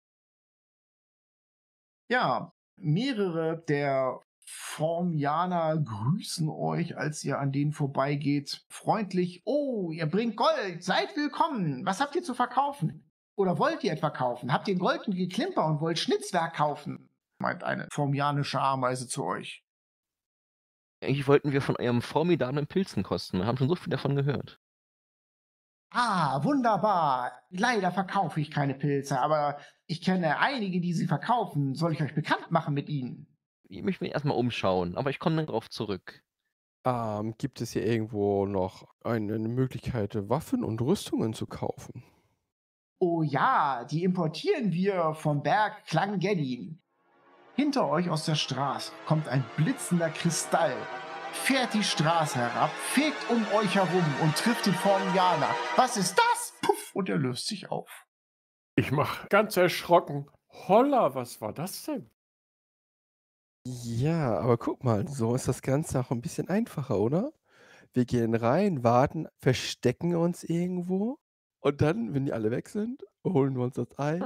S1: Ja, mehrere der Formianer grüßen euch, als ihr an denen vorbeigeht. Freundlich. Oh, ihr bringt Gold. Seid willkommen. Was habt ihr zu verkaufen? Oder wollt ihr etwa kaufen? Habt ihr Gold und Geklimper und wollt Schnitzwerk kaufen? Meint eine formianische Ameise zu euch.
S4: Eigentlich wollten wir von eurem formidablen Pilzenkosten. Wir haben schon so viel davon gehört.
S6: Ah, wunderbar. Leider verkaufe ich keine Pilze, aber ich kenne einige, die sie verkaufen. Soll ich euch bekannt machen mit ihnen?
S4: Ich möchte mich erstmal umschauen, aber ich komme dann drauf zurück.
S5: Ähm, gibt es hier irgendwo noch eine Möglichkeit, Waffen und Rüstungen zu kaufen?
S6: Oh ja, die importieren wir vom Berg Klangeddin.
S1: Hinter euch aus der Straße kommt ein blitzender Kristall, fährt die Straße herab, fegt um euch herum und trifft den Formianer. Was ist das? Puff, und er löst sich auf.
S3: Ich mach ganz erschrocken. Holla, was war das denn?
S5: Ja, aber guck mal, so ist das Ganze auch ein bisschen einfacher, oder? Wir gehen rein, warten, verstecken uns irgendwo und dann, wenn die alle weg sind, holen wir uns das Ei.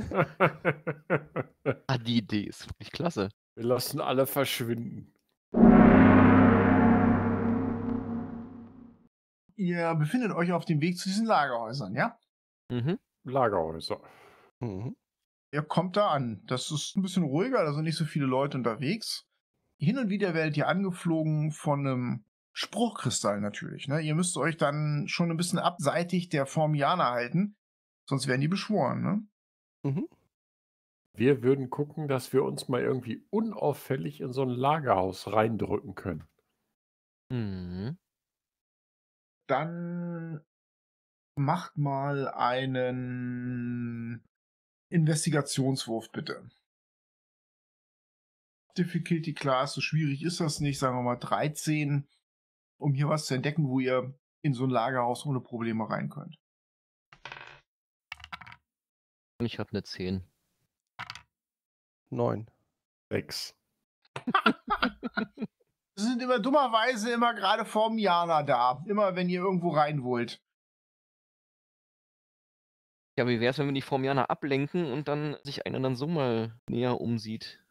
S4: Ah, die Idee ist wirklich klasse.
S3: Wir lassen alle verschwinden.
S1: Ihr befindet euch auf dem Weg zu diesen Lagerhäusern, ja?
S4: Mhm.
S3: Lagerhäuser.
S5: Mhm.
S1: Ihr kommt da an. Das ist ein bisschen ruhiger, da sind nicht so viele Leute unterwegs. Hin und wieder werdet ihr angeflogen von einem Spruchkristall natürlich. Ne? Ihr müsst euch dann schon ein bisschen abseitig der Formianer halten, sonst werden die beschworen. Ne?
S5: Mhm.
S3: Wir würden gucken, dass wir uns mal irgendwie unauffällig in so ein Lagerhaus reindrücken können.
S4: Mhm.
S1: Dann macht mal einen Investigationswurf, bitte. Difficulty Class, so schwierig ist das nicht, sagen wir mal dreizehn, um hier was zu entdecken, wo ihr in so ein Lagerhaus ohne Probleme rein könnt.
S4: Ich habe eine zehn.
S5: Neun.
S3: Sechs.
S1: Es sind immer dummerweise immer gerade Formianer da, immer wenn ihr irgendwo rein wollt.
S4: Ja, wie wäre es, wenn wir die Formianer ablenken und dann sich einer dann so mal näher umsieht?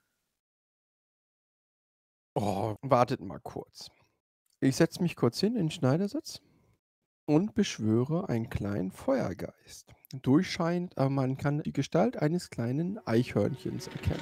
S5: Oh, wartet mal kurz. Ich setze mich kurz hin in den Schneidersitz und beschwöre einen kleinen Feuergeist. Durchscheinend, aber man kann die Gestalt eines kleinen Eichhörnchens erkennen.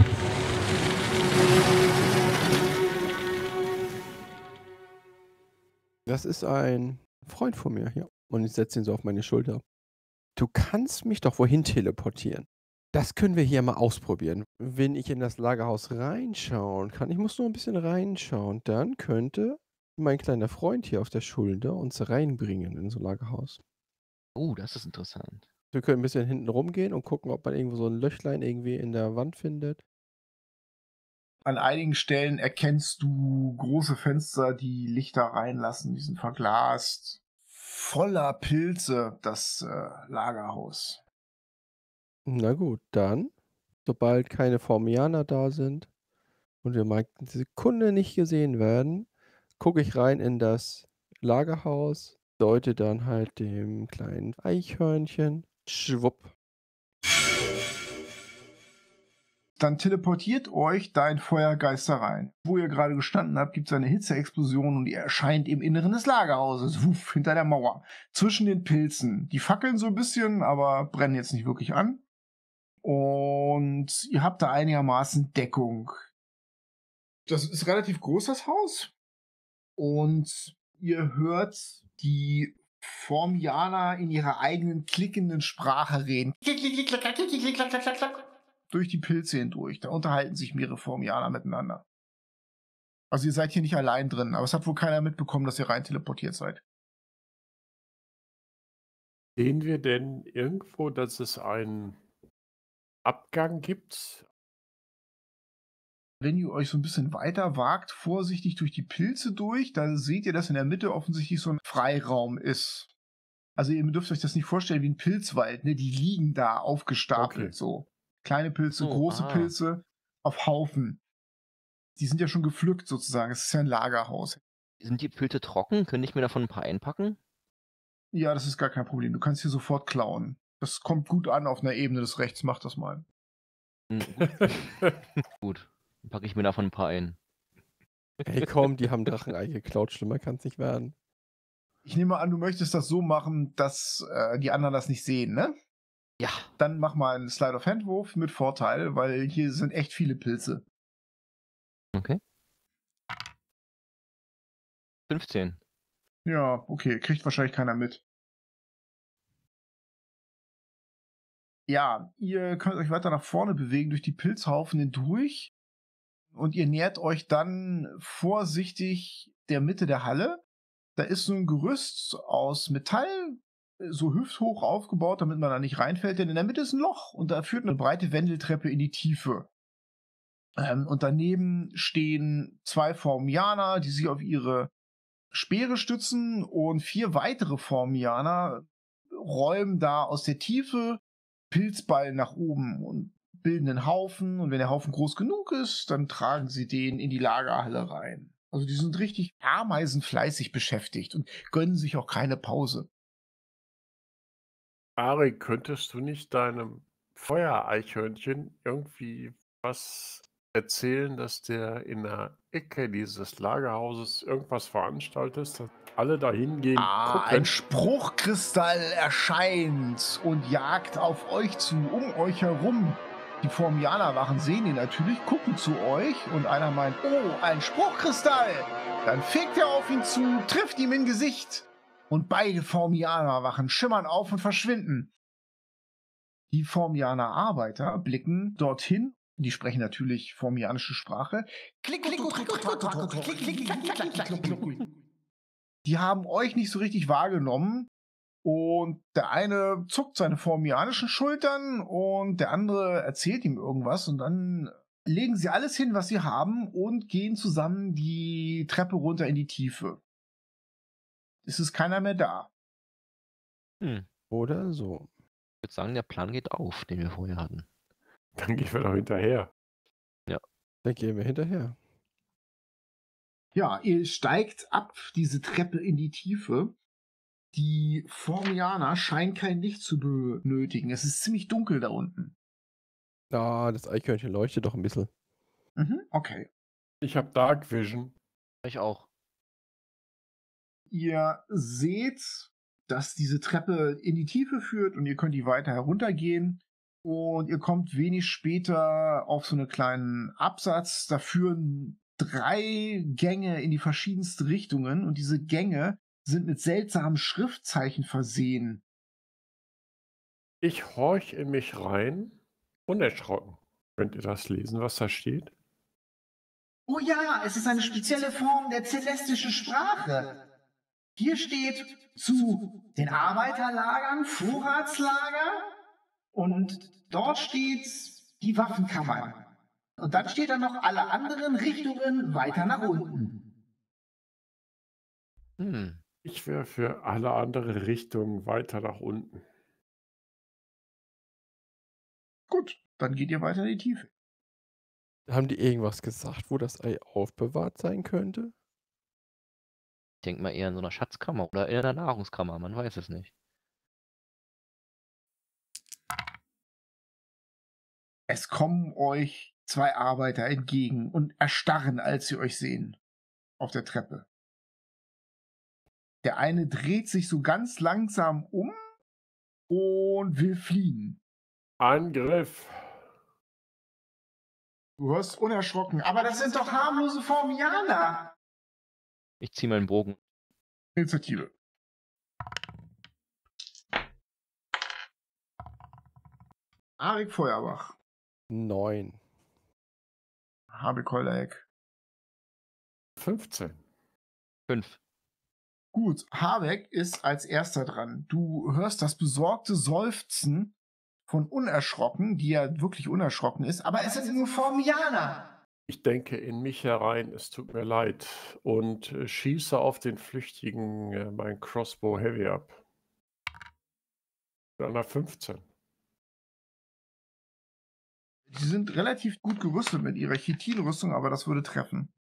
S5: Das ist ein Freund von mir hier. Und ich setze ihn so auf meine Schulter. Du kannst mich doch wohin teleportieren. Das können wir hier mal ausprobieren. Wenn ich in das Lagerhaus reinschauen kann, ich muss nur ein bisschen reinschauen, dann könnte mein kleiner Freund hier auf der Schulter uns reinbringen in so ein Lagerhaus.
S4: Oh, das ist interessant.
S5: Wir können ein bisschen hinten rumgehen und gucken, ob man irgendwo so ein Löchlein irgendwie in der Wand findet.
S1: An einigen Stellen erkennst du große Fenster, die Lichter reinlassen. Die sind verglast. Voller Pilze, das äh, Lagerhaus.
S5: Na gut, dann, sobald keine Formianer da sind und wir mal eine Sekunde nicht gesehen werden, gucke ich rein in das Lagerhaus, deute dann halt dem kleinen Eichhörnchen. Schwupp.
S1: Dann teleportiert euch dein Feuergeist da rein. Wo ihr gerade gestanden habt, gibt es eine Hitzeexplosion und ihr erscheint im Inneren des Lagerhauses, wuff, hinter der Mauer, zwischen den Pilzen. Die fackeln so ein bisschen, aber brennen jetzt nicht wirklich an. Und ihr habt da einigermaßen Deckung. Das ist relativ groß, das Haus. Und ihr hört die Formianer in ihrer eigenen klickenden Sprache reden. Klick, klick, klick, klack, klick, klick, klack, klack, klack, klack. Durch die Pilze hindurch. Da unterhalten sich mehrere Formianer miteinander. Also ihr seid hier nicht allein drin, aber es hat wohl keiner mitbekommen, dass ihr rein teleportiert seid.
S3: Sehen wir denn irgendwo, dass es einen Abgang gibt?
S1: Wenn ihr euch so ein bisschen weiter wagt, vorsichtig durch die Pilze durch, dann seht ihr, dass in der Mitte offensichtlich so ein Freiraum ist. Also ihr dürft euch das nicht vorstellen wie ein Pilzwald, ne? Die liegen da aufgestapelt,
S3: Okay.
S1: so. Kleine Pilze,
S4: So,
S1: große
S4: ah.
S1: Pilze auf Haufen. Die sind ja schon gepflückt sozusagen. Es ist ja ein Lagerhaus.
S4: Sind die Pilze trocken? Könnte ich mir davon ein paar einpacken?
S1: Ja, das ist gar kein Problem. Du kannst hier sofort klauen. Das kommt gut an auf einer Ebene des Rechts. Mach das mal.
S4: Hm, Gut, dann packe ich mir davon ein paar ein.
S5: Hey komm, die haben Drachenei geklaut, schlimmer kann es nicht werden.
S1: Ich nehme an, du möchtest das so machen, dass äh, die anderen das nicht sehen, ne?
S4: Ja,
S1: Dann mach mal einen Slide-of-Hand-Wurf mit Vorteil, weil hier sind echt viele Pilze.
S4: okay. fünfzehn.
S1: Ja, okay, kriegt wahrscheinlich keiner mit. Ja, ihr könnt euch weiter nach vorne bewegen durch die Pilzhaufen hindurch und ihr nähert euch dann vorsichtig der Mitte der Halle. Da ist so ein Gerüst aus Metall, so hüfthoch aufgebaut, damit man da nicht reinfällt, denn in der Mitte ist ein Loch und da führt eine breite Wendeltreppe in die Tiefe. Ähm, und daneben stehen zwei Formianer, die sich auf ihre Speere stützen und vier weitere Formianer räumen da aus der Tiefe Pilzballen nach oben und bilden einen Haufen und wenn der Haufen groß genug ist, dann tragen sie den in die Lagerhalle rein. Also die sind richtig ameisenfleißig beschäftigt und gönnen sich auch keine Pause.
S3: Ari, könntest du nicht deinem Feuereichhörnchen irgendwie was erzählen, dass der in der Ecke dieses Lagerhauses irgendwas veranstaltet, dass alle da hingehen,
S1: Ah, ein
S3: gucken?
S1: Spruchkristall erscheint und jagt auf euch zu, um euch herum. Die Formianerwachen sehen ihn natürlich, gucken zu euch und einer meint, oh, ein Spruchkristall. Dann fegt er auf ihn zu, trifft ihm im Gesicht. Und beide Formianerwachen schimmern auf und verschwinden. Die Formianer-Arbeiter blicken dorthin. Die sprechen natürlich formianische Sprache. Klick, klick, klick, klick, klick, klick, klick, klick, klick. Die haben euch nicht so richtig wahrgenommen. Und der eine zuckt seine formianischen Schultern und der andere erzählt ihm irgendwas. Und dann legen sie alles hin, was sie haben und gehen zusammen die Treppe runter in die Tiefe. Es ist keiner mehr da.
S4: Hm.
S5: Oder so.
S4: Ich würde sagen, der Plan geht auf, den wir vorher hatten.
S3: Dann gehen wir doch hinterher.
S5: Dann gehen wir hinterher.
S1: Ja, ihr steigt ab diese Treppe in die Tiefe. Die Formianer scheinen kein Licht zu benötigen. Es ist ziemlich dunkel da unten.
S5: Ah, das Eichhörnchen leuchtet doch ein bisschen.
S1: Mhm, okay.
S3: Ich habe Dark Vision.
S4: Ich auch.
S1: Ihr seht, dass diese Treppe in die Tiefe führt und ihr könnt die weiter heruntergehen. Und ihr kommt wenig später auf so einen kleinen Absatz. Da führen drei Gänge in die verschiedensten Richtungen und diese Gänge sind mit seltsamen Schriftzeichen versehen.
S3: Ich horch in mich rein, unerschrocken. Könnt ihr das lesen, was da steht?
S6: Oh ja, es ist eine spezielle Form der zelestischen Sprache. Hier steht zu den Arbeiterlagern Vorratslager und dort steht die Waffenkammer. Und dann steht da noch alle anderen Richtungen weiter nach unten.
S4: Hm.
S3: Ich wäre für alle andere Richtungen weiter nach unten.
S1: Gut, dann geht ihr weiter in die Tiefe.
S5: Haben die irgendwas gesagt, wo das Ei aufbewahrt sein könnte?
S4: Ich denke mal eher in so einer Schatzkammer oder in einer Nahrungskammer, man weiß es nicht.
S1: Es kommen euch zwei Arbeiter entgegen und erstarren, als sie euch sehen. Auf der Treppe. Der eine dreht sich so ganz langsam um und will fliehen.
S3: Angriff!
S1: Du hörst unerschrocken, aber das sind doch harmlose Formianer.
S4: Ich ziehe meinen Bogen.
S1: Initiative. Arik Feuerbach.
S5: Neun.
S1: Habe Kolleck.
S3: fünfzehn.
S4: Fünf.
S1: Gut, Habeck ist als erster dran. Du hörst das besorgte Seufzen von Unerschrocken, die ja wirklich unerschrocken ist, aber es sind nur Formianer.
S3: Ich denke in mich herein, es tut mir leid, und äh, schieße auf den Flüchtigen äh, mein Crossbow Heavy ab. Mit einer fünfzehn.
S1: Die sind relativ gut gerüstet mit ihrer Chitinrüstung, aber das würde treffen.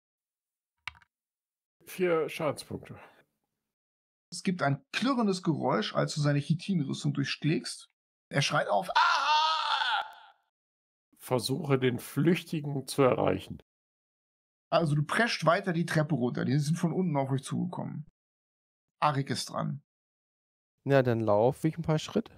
S3: Vier Schadenspunkte.
S1: Es gibt ein klirrendes Geräusch, als du seine Chitinrüstung durchschlägst. Er schreit auf. Ah!
S3: Versuche den Flüchtigen zu erreichen.
S1: Also du prescht weiter die Treppe runter. Die sind von unten auf euch zugekommen. Arik ist dran.
S5: Na, dann laufe ich ein paar Schritte.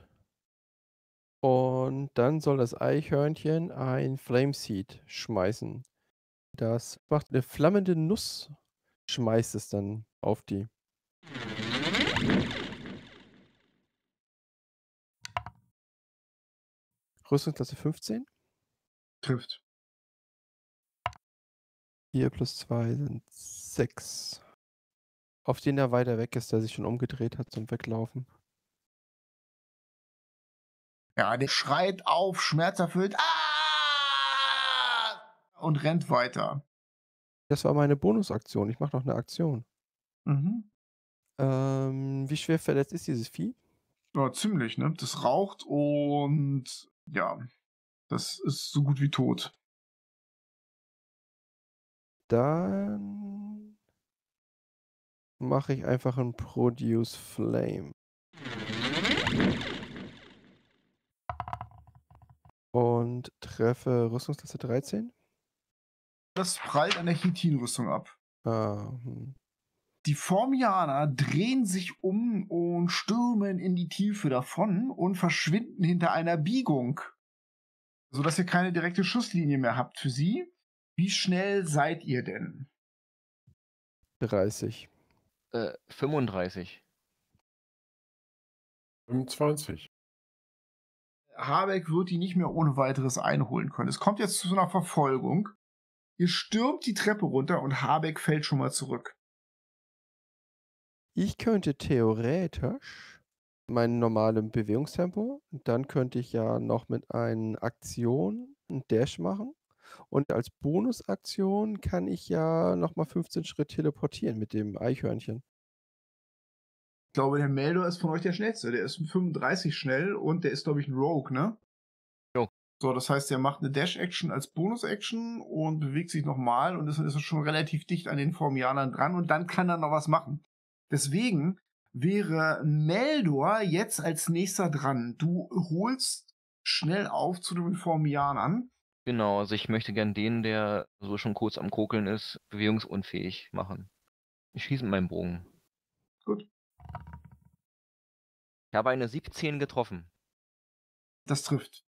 S5: Und dann soll das Eichhörnchen ein Flameseed schmeißen. Das macht eine flammende Nuss, schmeißt es dann auf die. Rüstungsklasse fünfzehn.
S1: Trifft.
S5: vier plus zwei sind sechs. Auf den er weiter weg ist, der sich schon umgedreht hat zum Weglaufen.
S1: Ja, der schreit auf, schmerzerfüllt. Ah! Und rennt weiter.
S5: Das war meine Bonusaktion. Ich mache noch eine Aktion.
S1: Mhm.
S5: Ähm, wie schwer verletzt ist dieses Vieh?
S1: Ja, ziemlich, ne? Das raucht und ja. Das ist so gut wie tot.
S5: Dann mache ich einfach ein Produce Flame. Und treffe Rüstungsklasse dreizehn.
S1: Das prallt an der Chitin-Rüstung ab.
S5: Ah, hm.
S1: Die Formianer drehen sich um und stürmen in die Tiefe davon und verschwinden hinter einer Biegung, sodass ihr keine direkte Schusslinie mehr habt für sie. Wie schnell seid ihr denn?
S5: dreißig.
S4: Äh, fünfunddreißig.
S3: fünfundzwanzig.
S1: Habeck wird die nicht mehr ohne weiteres einholen können. Es kommt jetzt zu so einer Verfolgung. Ihr stürmt die Treppe runter und Habeck fällt schon mal zurück.
S5: Ich könnte theoretisch mein normales Bewegungstempo, dann könnte ich ja noch mit einer Aktion einen Dash machen. Und als Bonusaktion kann ich ja nochmal fünfzehn Schritt teleportieren mit dem Eichhörnchen.
S1: Ich glaube, der Meldor ist von euch der schnellste. Der ist fünfunddreißig schnell und der ist, glaube ich, ein Rogue, ne?
S4: Jo.
S1: So, das heißt, er macht eine Dash-Action als Bonus-Action und bewegt sich nochmal und ist, ist schon relativ dicht an den Formianern dran und dann kann er noch was machen. Deswegen wäre Meldor jetzt als nächster dran. Du holst schnell auf zu den Formianern.
S4: Genau, also ich möchte gern den, der so schon kurz am Kokeln ist, bewegungsunfähig machen. Ich schieße mit meinem Bogen.
S1: Gut.
S4: Ich habe eine siebzehn getroffen.
S1: Das trifft.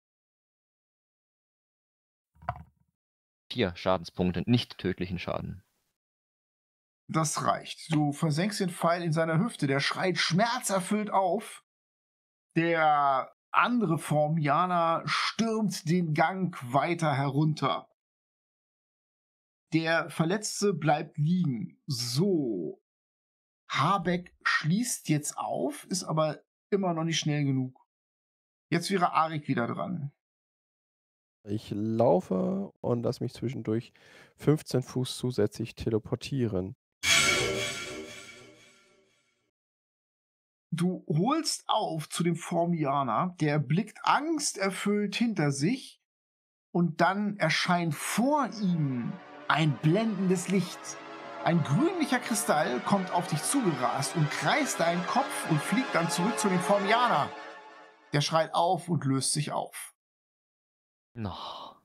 S4: Vier Schadenspunkte, nicht tödlichen Schaden.
S1: Das reicht. Du versenkst den Pfeil in seiner Hüfte. Der schreit schmerzerfüllt auf. Der andere Formianer stürmt den Gang weiter herunter. Der Verletzte bleibt liegen. So. Habeck schließt jetzt auf, ist aber immer noch nicht schnell genug. Jetzt wäre Arik wieder dran.
S5: Ich laufe und lasse mich zwischendurch fünfzehn Fuß zusätzlich teleportieren.
S1: Du holst auf zu dem Formianer, der blickt angsterfüllt hinter sich und dann erscheint vor ihm ein blendendes Licht. Ein grünlicher Kristall kommt auf dich zugerast und kreist deinen Kopf und fliegt dann zurück zu dem Formianer. Der schreit auf und löst sich auf.
S4: Noch.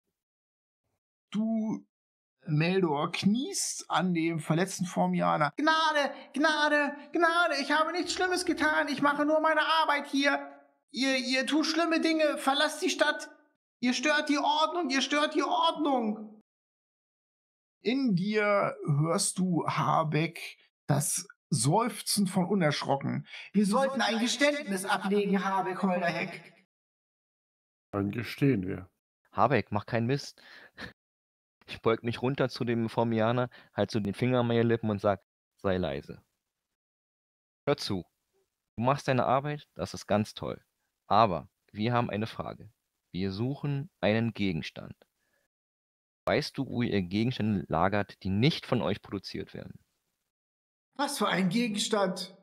S1: Du, Meldor, kniest an dem verletzten Formianer. Gnade, Gnade, Gnade, ich habe nichts Schlimmes getan. Ich mache nur meine Arbeit hier. Ihr, ihr tut schlimme Dinge. Verlasst die Stadt. Ihr stört die Ordnung, ihr stört die Ordnung. In dir hörst du, Habeck, das Seufzen von Unerschrocken. Wir sollten ein Geständnis ablegen, Habeck Holderheck.
S3: Dann gestehen wir.
S4: Habeck, mach keinen Mist. Ich beug mich runter zu dem Formianer, halt so den Finger an meine Lippen und sag, sei leise. Hör zu. Du machst deine Arbeit, das ist ganz toll. Aber wir haben eine Frage. Wir suchen einen Gegenstand. Weißt du, wo ihr Gegenstände lagert, die nicht von euch produziert werden?
S1: Was für ein Gegenstand?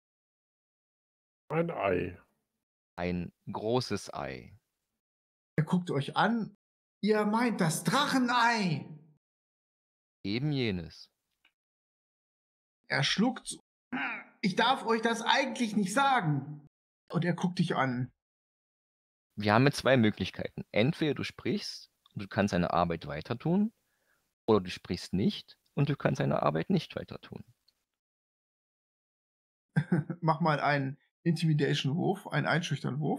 S3: Ein Ei.
S4: Ein großes Ei.
S1: Er guckt euch an. Ihr meint das Drachenei.
S4: Eben jenes.
S1: Er schluckt. Ich darf euch das eigentlich nicht sagen. Und er guckt dich an.
S4: Wir haben jetzt zwei Möglichkeiten. Entweder du sprichst und du kannst deine Arbeit weiter tun, oder du sprichst nicht und du kannst deine Arbeit nicht weiter tun.
S1: Mach mal einen Intimidation-Wurf, einen Einschüchtern-Wurf.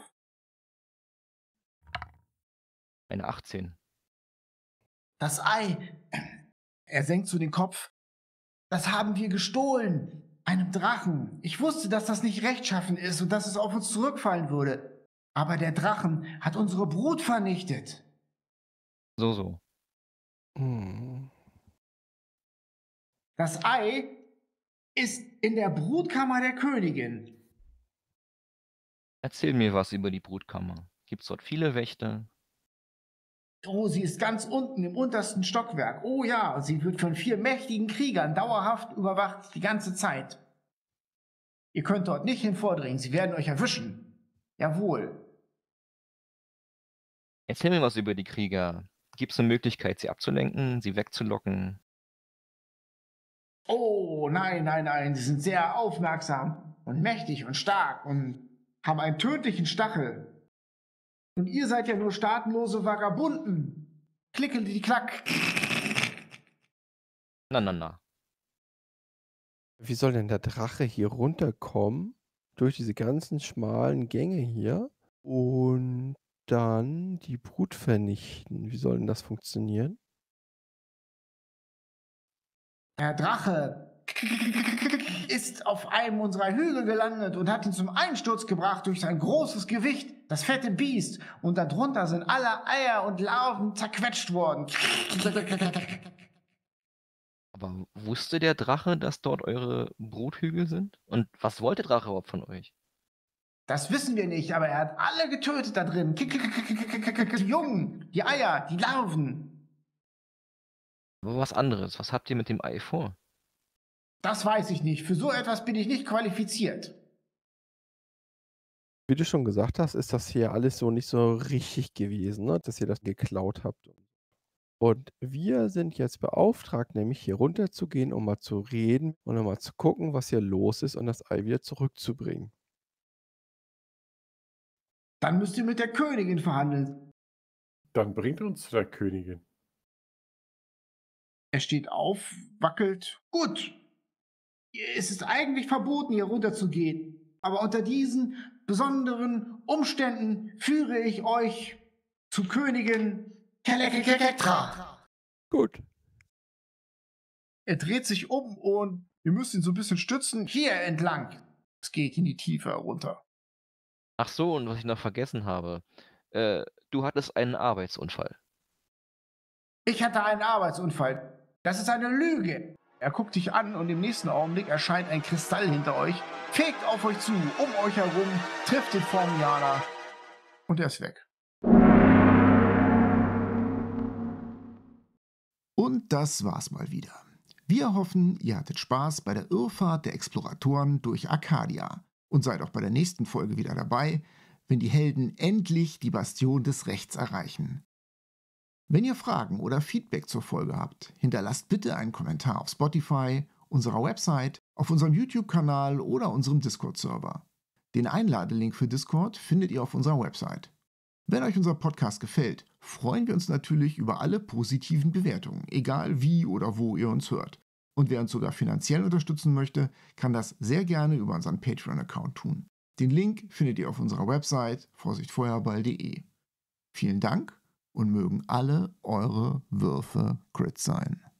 S4: Eine achtzehn.
S1: Das Ei. Er senkt so den Kopf. Das haben wir gestohlen. Einem Drachen. Ich wusste, dass das nicht rechtschaffen ist und dass es auf uns zurückfallen würde. Aber der Drachen hat unsere Brut vernichtet.
S4: So, so.
S5: Hm.
S1: Das Ei ist in der Brutkammer der Königin.
S4: Erzähl mir was über die Brutkammer. Gibt's dort viele Wächter?
S1: Oh, sie ist ganz unten im untersten Stockwerk. Oh ja, sie wird von vier mächtigen Kriegern dauerhaft überwacht, die ganze Zeit. Ihr könnt dort nicht hin vordringen, sie werden euch erwischen. Jawohl.
S4: Erzähl mir was über die Krieger. Gibt es eine Möglichkeit, sie abzulenken, sie wegzulocken?
S6: Oh, nein, nein, nein, sie sind sehr aufmerksam und mächtig und stark und haben einen tödlichen Stachel. Und ihr seid ja nur staatenlose Vagabunden. Klicke die Klack.
S4: Na, na, na.
S5: Wie soll denn der Drache hier runterkommen? Durch diese ganzen schmalen Gänge hier und dann die Brut vernichten. Wie soll denn das funktionieren?
S6: Der Drache ist auf einem unserer Hügel gelandet und hat ihn zum Einsturz gebracht durch sein großes Gewicht, das fette Biest. Und darunter sind alle Eier und Larven zerquetscht worden.
S4: Aber wusste der Drache, dass dort eure Bruthügel sind? Und was wollte der Drache überhaupt von euch?
S6: Das wissen wir nicht, aber er hat alle getötet da drin. Die Jungen, die Eier, die Larven.
S5: Mhm.
S4: Aber was anderes. Was habt ihr mit dem Ei vor?
S6: Das weiß ich nicht. Für so etwas bin ich nicht qualifiziert.
S5: Wie du schon gesagt hast, ist das hier alles so nicht so richtig gewesen, ne? Dass ihr das geklaut habt. Und wir sind jetzt beauftragt, nämlich hier runter zu gehen, um mal zu reden und um mal zu gucken, was hier los ist und das Ei wieder zurückzubringen.
S6: Dann müsst ihr mit der Königin verhandeln.
S3: Dann bringt uns zu der Königin.
S1: Er steht auf, wackelt.
S6: Gut. Es ist eigentlich verboten, hier runter zu gehen. Aber unter diesen besonderen Umständen führe ich euch zur Königin Kelekekekektra.
S5: Gut.
S1: Er dreht sich um und wir müssen ihn so ein bisschen stützen.
S6: Hier entlang.
S1: Es geht in die Tiefe runter.
S4: Ach so, und was ich noch vergessen habe. Äh, du hattest einen Arbeitsunfall.
S6: Ich hatte einen Arbeitsunfall. Das ist eine Lüge.
S1: Er guckt dich an und im nächsten Augenblick erscheint ein Kristall hinter euch, fegt auf euch zu, um euch herum, trifft den Formianer und er ist weg.
S2: Und das war's mal wieder. Wir hoffen, ihr hattet Spaß bei der Irrfahrt der Exploratoren durch Arcadia und seid auch bei der nächsten Folge wieder dabei, wenn die Helden endlich die Bastion des Rechts erreichen. Wenn ihr Fragen oder Feedback zur Folge habt, hinterlasst bitte einen Kommentar auf Spotify, unserer Website, auf unserem YouTube-Kanal oder unserem Discord-Server. Den Einladelink für Discord findet ihr auf unserer Website. Wenn euch unser Podcast gefällt, freuen wir uns natürlich über alle positiven Bewertungen, egal wie oder wo ihr uns hört. Und wer uns sogar finanziell unterstützen möchte, kann das sehr gerne über unseren Patreon-Account tun. Den Link findet ihr auf unserer Website vorsicht feuerball punkt de. Vielen Dank und mögen alle eure Würfe Crit sein.